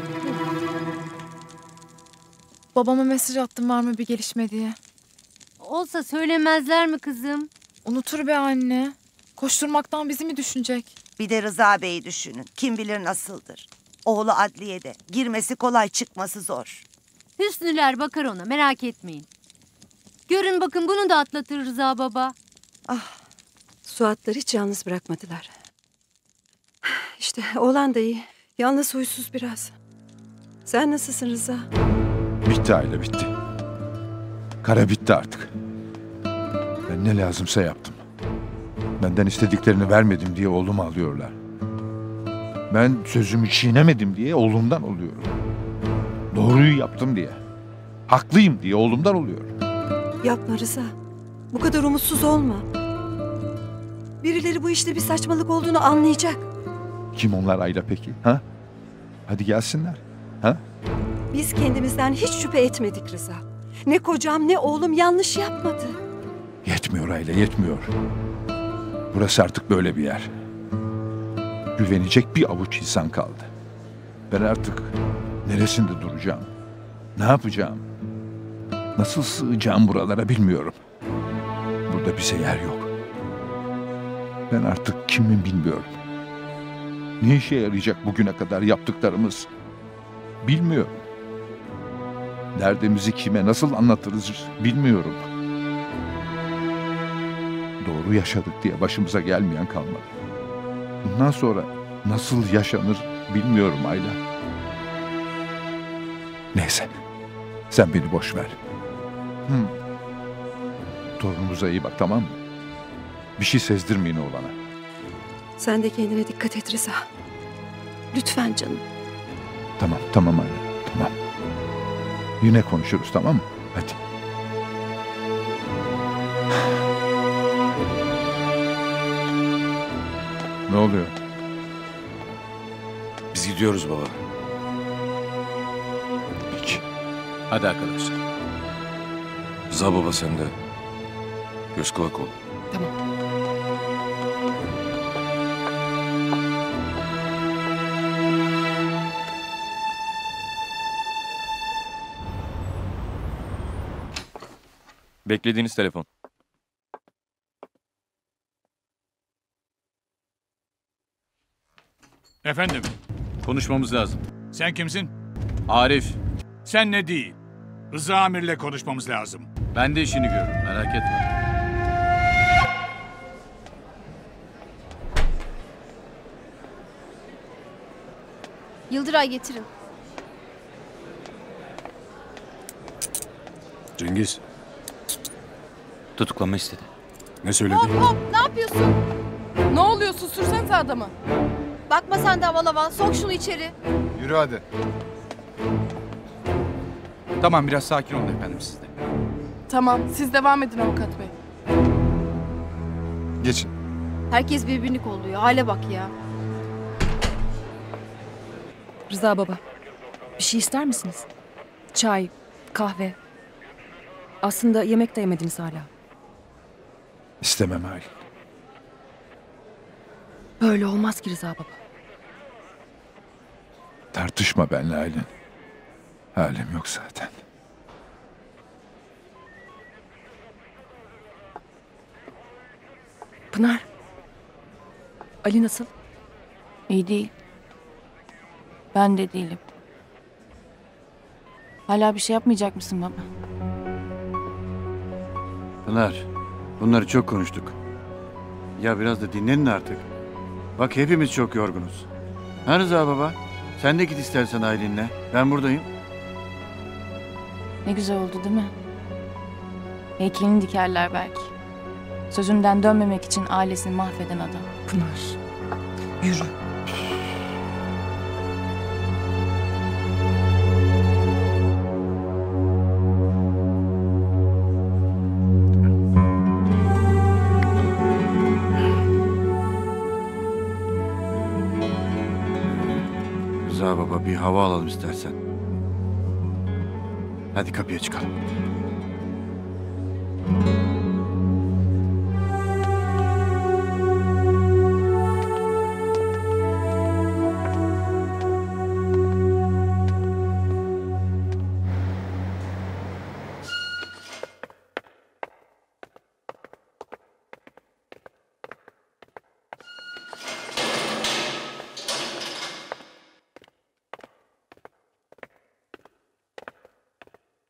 Babama mesaj attım var mı bir gelişme diye. Olsa söylemezler mi kızım? Unutur be anne. Koşturmaktan bizi mi düşünecek? Bir de Rıza Bey'i düşünün. Kim bilir nasıldır. Oğlu adliyede. Girmesi kolay, çıkması zor. Hüsnüler bakar ona, merak etmeyin. Görün bakın, bunu da atlatır Rıza baba. Ah, Suatları hiç yalnız bırakmadılar. İşte oğlan da iyi. Yalnız huysuz biraz. Sen nasılsın Rıza? Bitti aile, bitti. Kara bitti artık. Ben ne lazımsa yaptım. Benden istediklerini vermedim diye oğlumu alıyorlar. Ben sözümü çiğnemedim diye oğlumdan oluyorum. Doğruyu yaptım diye, haklıyım diye oğlumdan oluyor. Yapma Rıza. Bu kadar umutsuz olma. Birileri bu işte bir saçmalık olduğunu anlayacak. Kim onlar Ayla peki? Ha? Hadi gelsinler. Ha? Biz kendimizden hiç şüphe etmedik Rıza. Ne kocam ne oğlum yanlış yapmadı. Yetmiyor Ayla, yetmiyor. Burası artık böyle bir yer. Güvenecek bir avuç insan kaldı. Ben artık neresinde duracağım? Ne yapacağım? Nasıl sığacağım buralara bilmiyorum. Burada bize yer yok. Ben artık kimim bilmiyorum. Ne işe yarayacak bugüne kadar yaptıklarımız? Bilmiyorum. Derdimizi kime nasıl anlatırız bilmiyorum. Doğru yaşadık diye başımıza gelmeyen kalmadı. Bundan sonra nasıl yaşanır bilmiyorum Ayla. Neyse. Sen beni boş ver. Hı. Torununuza iyi bak, tamam mı? Bir şey sezdirmeyin oğlana. Sen de kendine dikkat et Rıza. Lütfen canım. Tamam, tamam Ayla, tamam. Yine konuşuruz, tamam mı? Hadi. Ne oluyor? Biz gidiyoruz baba. Peki. Hadi arkadaşlar. Rıza baba sen de. Göz kulak ol. Tamam. Beklediğiniz telefon. Efendim, Konuşmamız lazım. sen kimsin? Arif, Sen ne değil. Rıza Amir'le konuşmamız lazım. ben de işini görürüm, merak etme. Yıldıray getirin. Cengiz, Tutuklama istedi. ne söyledi? Hop hop, ne yapıyorsun? Ne oluyor? Sustursanıza adamı. Bakma sen de aval aval, sok şunu içeri. Yürü hadi. Tamam, biraz sakin olun efendim siz de. Tamam, siz devam edin avukat bey. Geçin. Herkes birbirini kolluyor, hale bak ya. Rıza baba, bir şey ister misiniz? Çay, kahve. Aslında yemek de yemediniz hala. İstemem Aylin. Böyle olmaz ki Rıza baba. Tartışma benimle Aylin. Halim yok zaten. Pınar, Ali nasıl? İyi değil. Ben de değilim. Hala bir şey yapmayacak mısın baba? Pınar, bunları çok konuştuk. Ya biraz da dinlenin artık. Bak hepimiz çok yorgunuz. Ha Rıza baba? Sen de git istersen Aylin'le. Ben buradayım. Ne güzel oldu değil mi? Heykelini dikerler belki. Sözünden dönmemek için ailesini mahveden adam. Pınar, yürü. Rıza baba bir hava alalım istersen. Hadi kapıya çıkalım.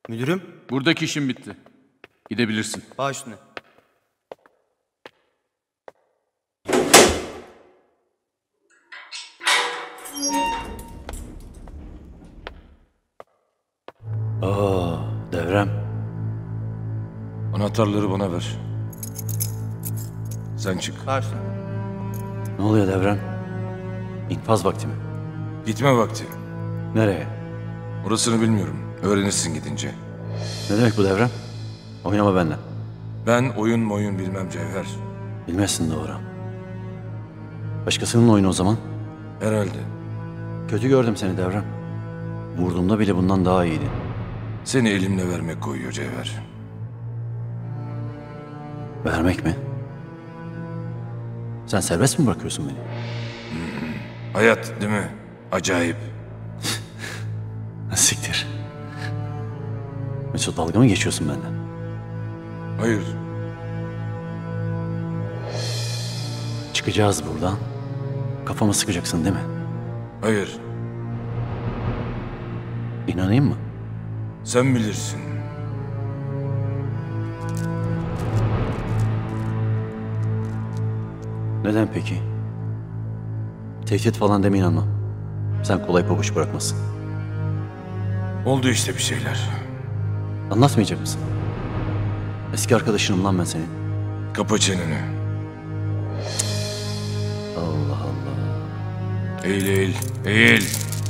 Müdürüm. Buradaki işim bitti. Gidebilirsin. Baş üstüne. Oo, Devrem. Anahtarları bana ver. Sen çık. Baş üstüne. Ne oluyor Devrem? İnfaz vakti mi? Gitme vakti. Nereye? Orasını bilmiyorum. Öğrenirsin gidince. Ne demek bu Devrem? Oynama benden. Ben oyun moyun bilmem Cevher. Bilmezsin doğru. Başkasının oyunu o zaman. Herhalde. Kötü gördüm seni Devrem. Vurduğumda bile bundan daha iyiydin. Seni elimle vermek koyuyor Cevher. Vermek mi? Sen serbest mi bırakıyorsun beni? Hmm. Hayat değil mi? Acayip. Siktir. Mesut, dalga mı geçiyorsun benden? Hayır. Çıkacağız buradan. Kafama sıkacaksın değil mi? Hayır. İnanayım mı? Sen bilirsin. Neden peki? Tehdit falan deme, inanmam. Sen kolay pabuç bırakmasın. Oldu işte bir şeyler. Anlatmayacak mısın? Eski arkadaşınım lan ben senin. Kapa çeneni. Allah Allah. Eğil eğil. Eğil.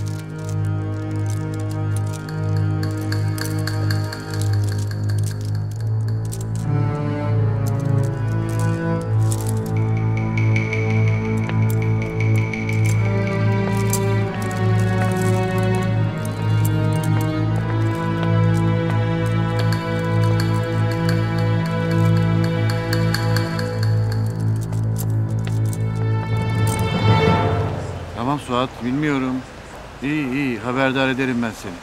Tamam Suat, bilmiyorum. İyi iyi, haberdar ederim ben seni.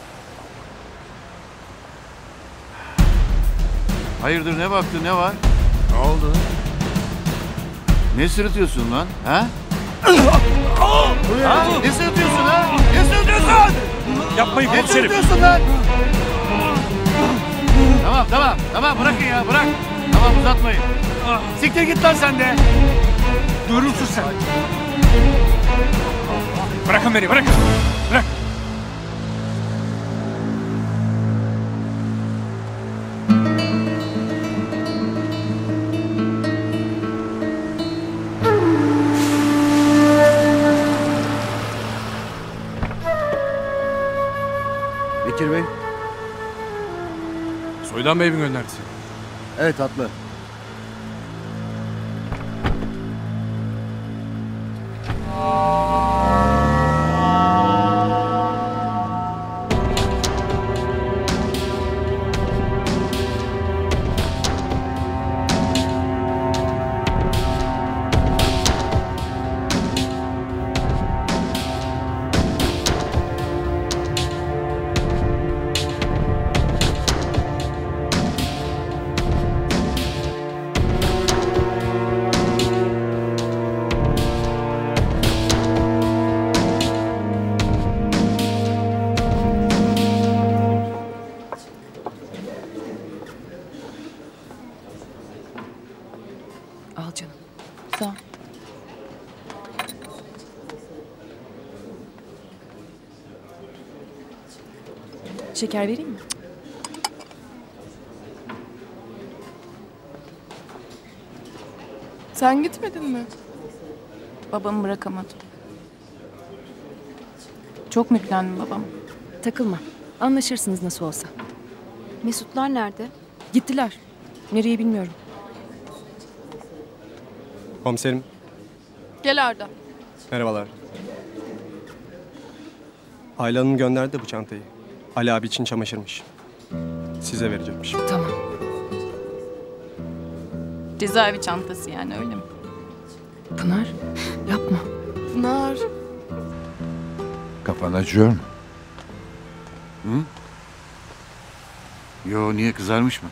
Hayırdır, ne baktın, ne var? Ne oldu? Ne sırıtıyorsun lan, ha? Ha? Ne sırıtıyorsun ha? Ne sırıtıyorsun? Yapmayın Ne komiserim. sırıtıyorsun lan? Tamam tamam, tamam bırakın ya, bırak. Tamam, uzatmayın. Siktir git lan sen de. Durursun sen. Bırakın beni, bırakın. Bırak. Bekir Bey. Soydan Bey mi gönderdi seni? Evet, atlı. Al canım. Sağ ol. Şeker vereyim mi? Sen gitmedin mi? Babamı bırakamadım. Çok müklendim babam. Takılma. Anlaşırsınız nasıl olsa. Mesutlar nerede? Gittiler. Nereye bilmiyorum. Komiserim, Gel Arda. merhabalar. Ayla Hanım gönderdi bu çantayı. Ali abi için çamaşırmış. Size verecekmiş. Tamam. Cezaevi çantası yani, öyle mi? Pınar, yapma. Pınar. Kafan acıyor mu? Hı? Yo, niye, kızarmış mı?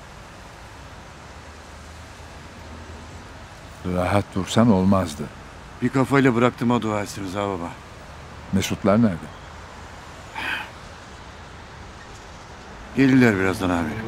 Rahat dursan olmazdı. Bir kafayla bıraktığıma dua etsin Rıza baba. Mesutlar nerede? Gelirler birazdan amirim.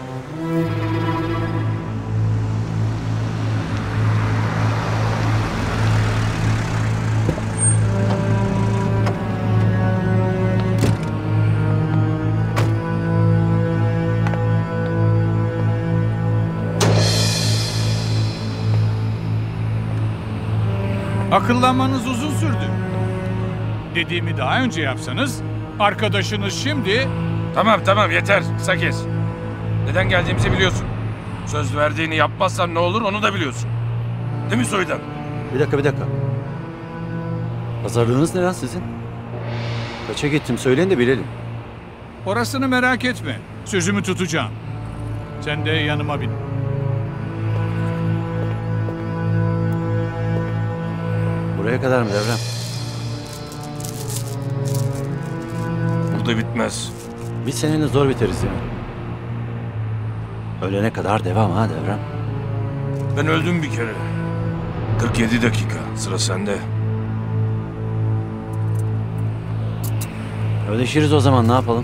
Akıllanmanız uzun sürdü. Dediğimi daha önce yapsanız, arkadaşınız şimdi... Tamam tamam yeter. Kısa kes. Neden geldiğimizi biliyorsun. Söz verdiğini yapmazsan ne olur onu da biliyorsun. Değil mi Soydan? Bir dakika bir dakika. Pazarlığınız ne lan sizin? Kaça gittim söyleyin de bilelim. Orasını merak etme. Sözümü tutacağım. Sen de yanıma bin. Buraya kadar mı Devrem? Burada bitmez. Bir senenin zor biteriz ya. Ölene kadar devam ha Devrem. Ben öldüm bir kere. kırk yedi dakika. Sıra sende. Ödeşiriz o zaman ne yapalım?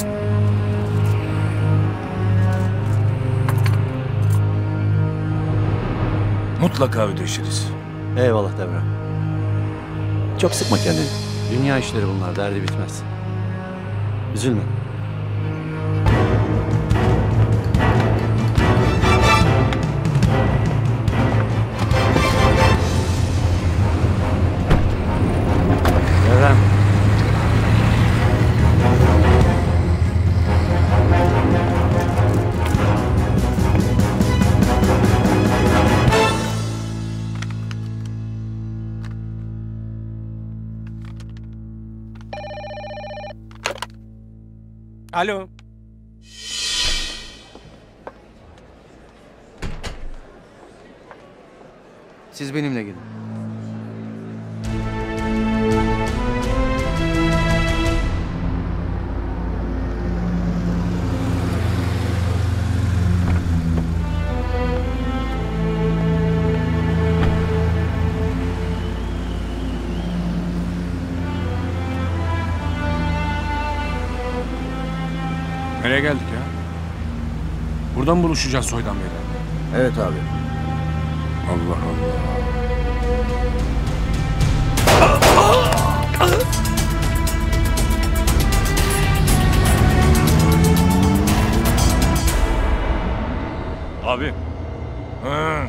Mutlaka ödeşiriz. Eyvallah Devrem. Çok sıkma kendini. Dünya işleri bunlar, derdi bitmez. Üzülme. Devrem. Alo. Siz benimle gidin. Nereye geldik ya? Buradan buluşacağız Soydan Bey'le. Evet abi. Allah Allah. Abi. Ha.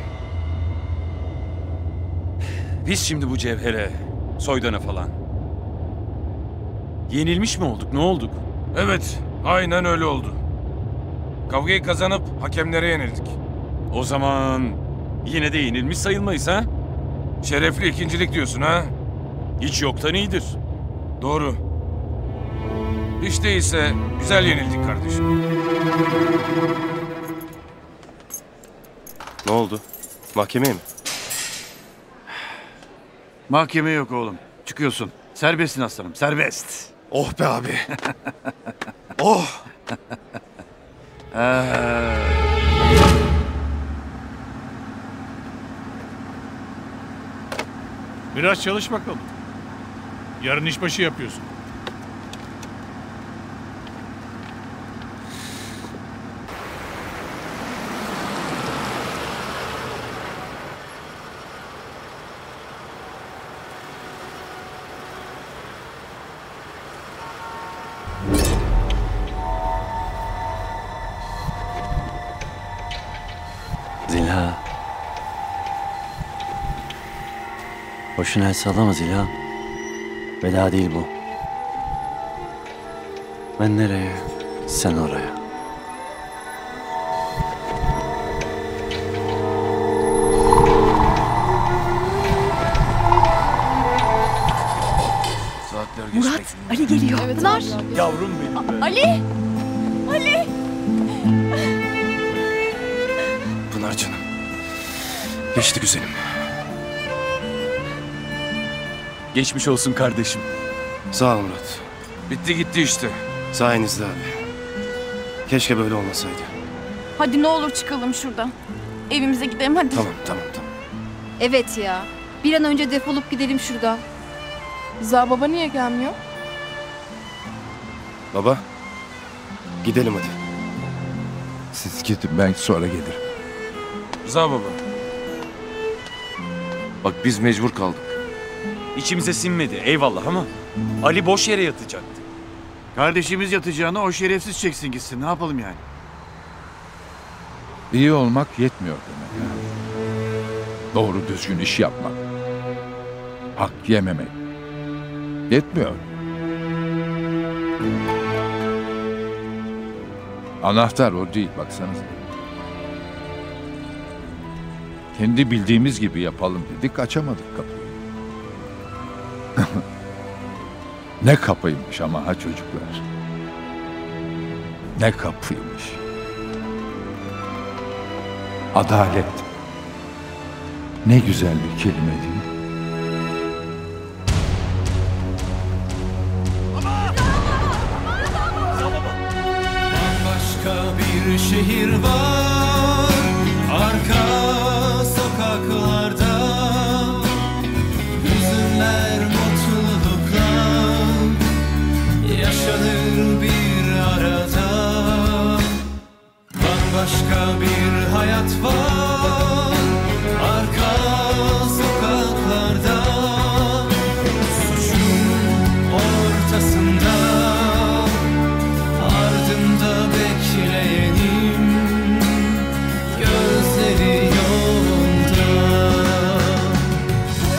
Biz şimdi bu Cevher'e, Soydan'a falan. Yenilmiş mi olduk? Ne olduk? Evet. Aynen öyle oldu. Kavgayı kazanıp hakemlere yenildik. O zaman yine de yenilmiş sayılmayız ha? Şerefli ikincilik diyorsun ha? Hiç yoktan iyidir. Doğru. Hiç değilse güzel yenildik kardeşim. Ne oldu? Mahkemeye mi? Mahkeme yok oğlum. Çıkıyorsun. Serbestsin aslanım, serbest. Oh be abi. Oh. Ee, Biraz çalış bakalım. Yarın işbaşı yapıyorsun. Zilha. Boşuna el sallama Zilha. Veda değil bu. Ben nereye, sen oraya. Saatler geçmek. Murat, Ali geliyor. Evet, Pınar. abi. Yavrum benim be. Ali! Ali! Pınar canım. Geçti güzelim. Geçmiş olsun kardeşim. Sağ ol Murat. Bitti gitti işte. Sayenizde abi. Keşke böyle olmasaydı. Hadi ne olur çıkalım şuradan. Evimize gidelim hadi. Tamam tamam tamam. Evet ya. Bir an önce defolup gidelim şuradan. Rıza baba niye gelmiyor? Baba. Gidelim hadi. Siz gidin, ben sonra gelirim. Rıza baba. Bak biz mecbur kaldık. İçimize sinmedi eyvallah ama Ali boş yere yatacaktı. Kardeşimiz yatacağına o şerefsiz çeksin gitsin. Ne yapalım yani? İyi olmak yetmiyor demek. Doğru düzgün iş yapmak. Hak yememek. Yetmiyor. Anahtar o değil, baksanıza. Kendi bildiğimiz gibi yapalım dedik, açamadık kapıyı. Ne kapıymış ama ha çocuklar. Ne kapıymış. Adalet. Ne güzel bir kelime değil mi? Başka bir şehir var, arka sokaklarda.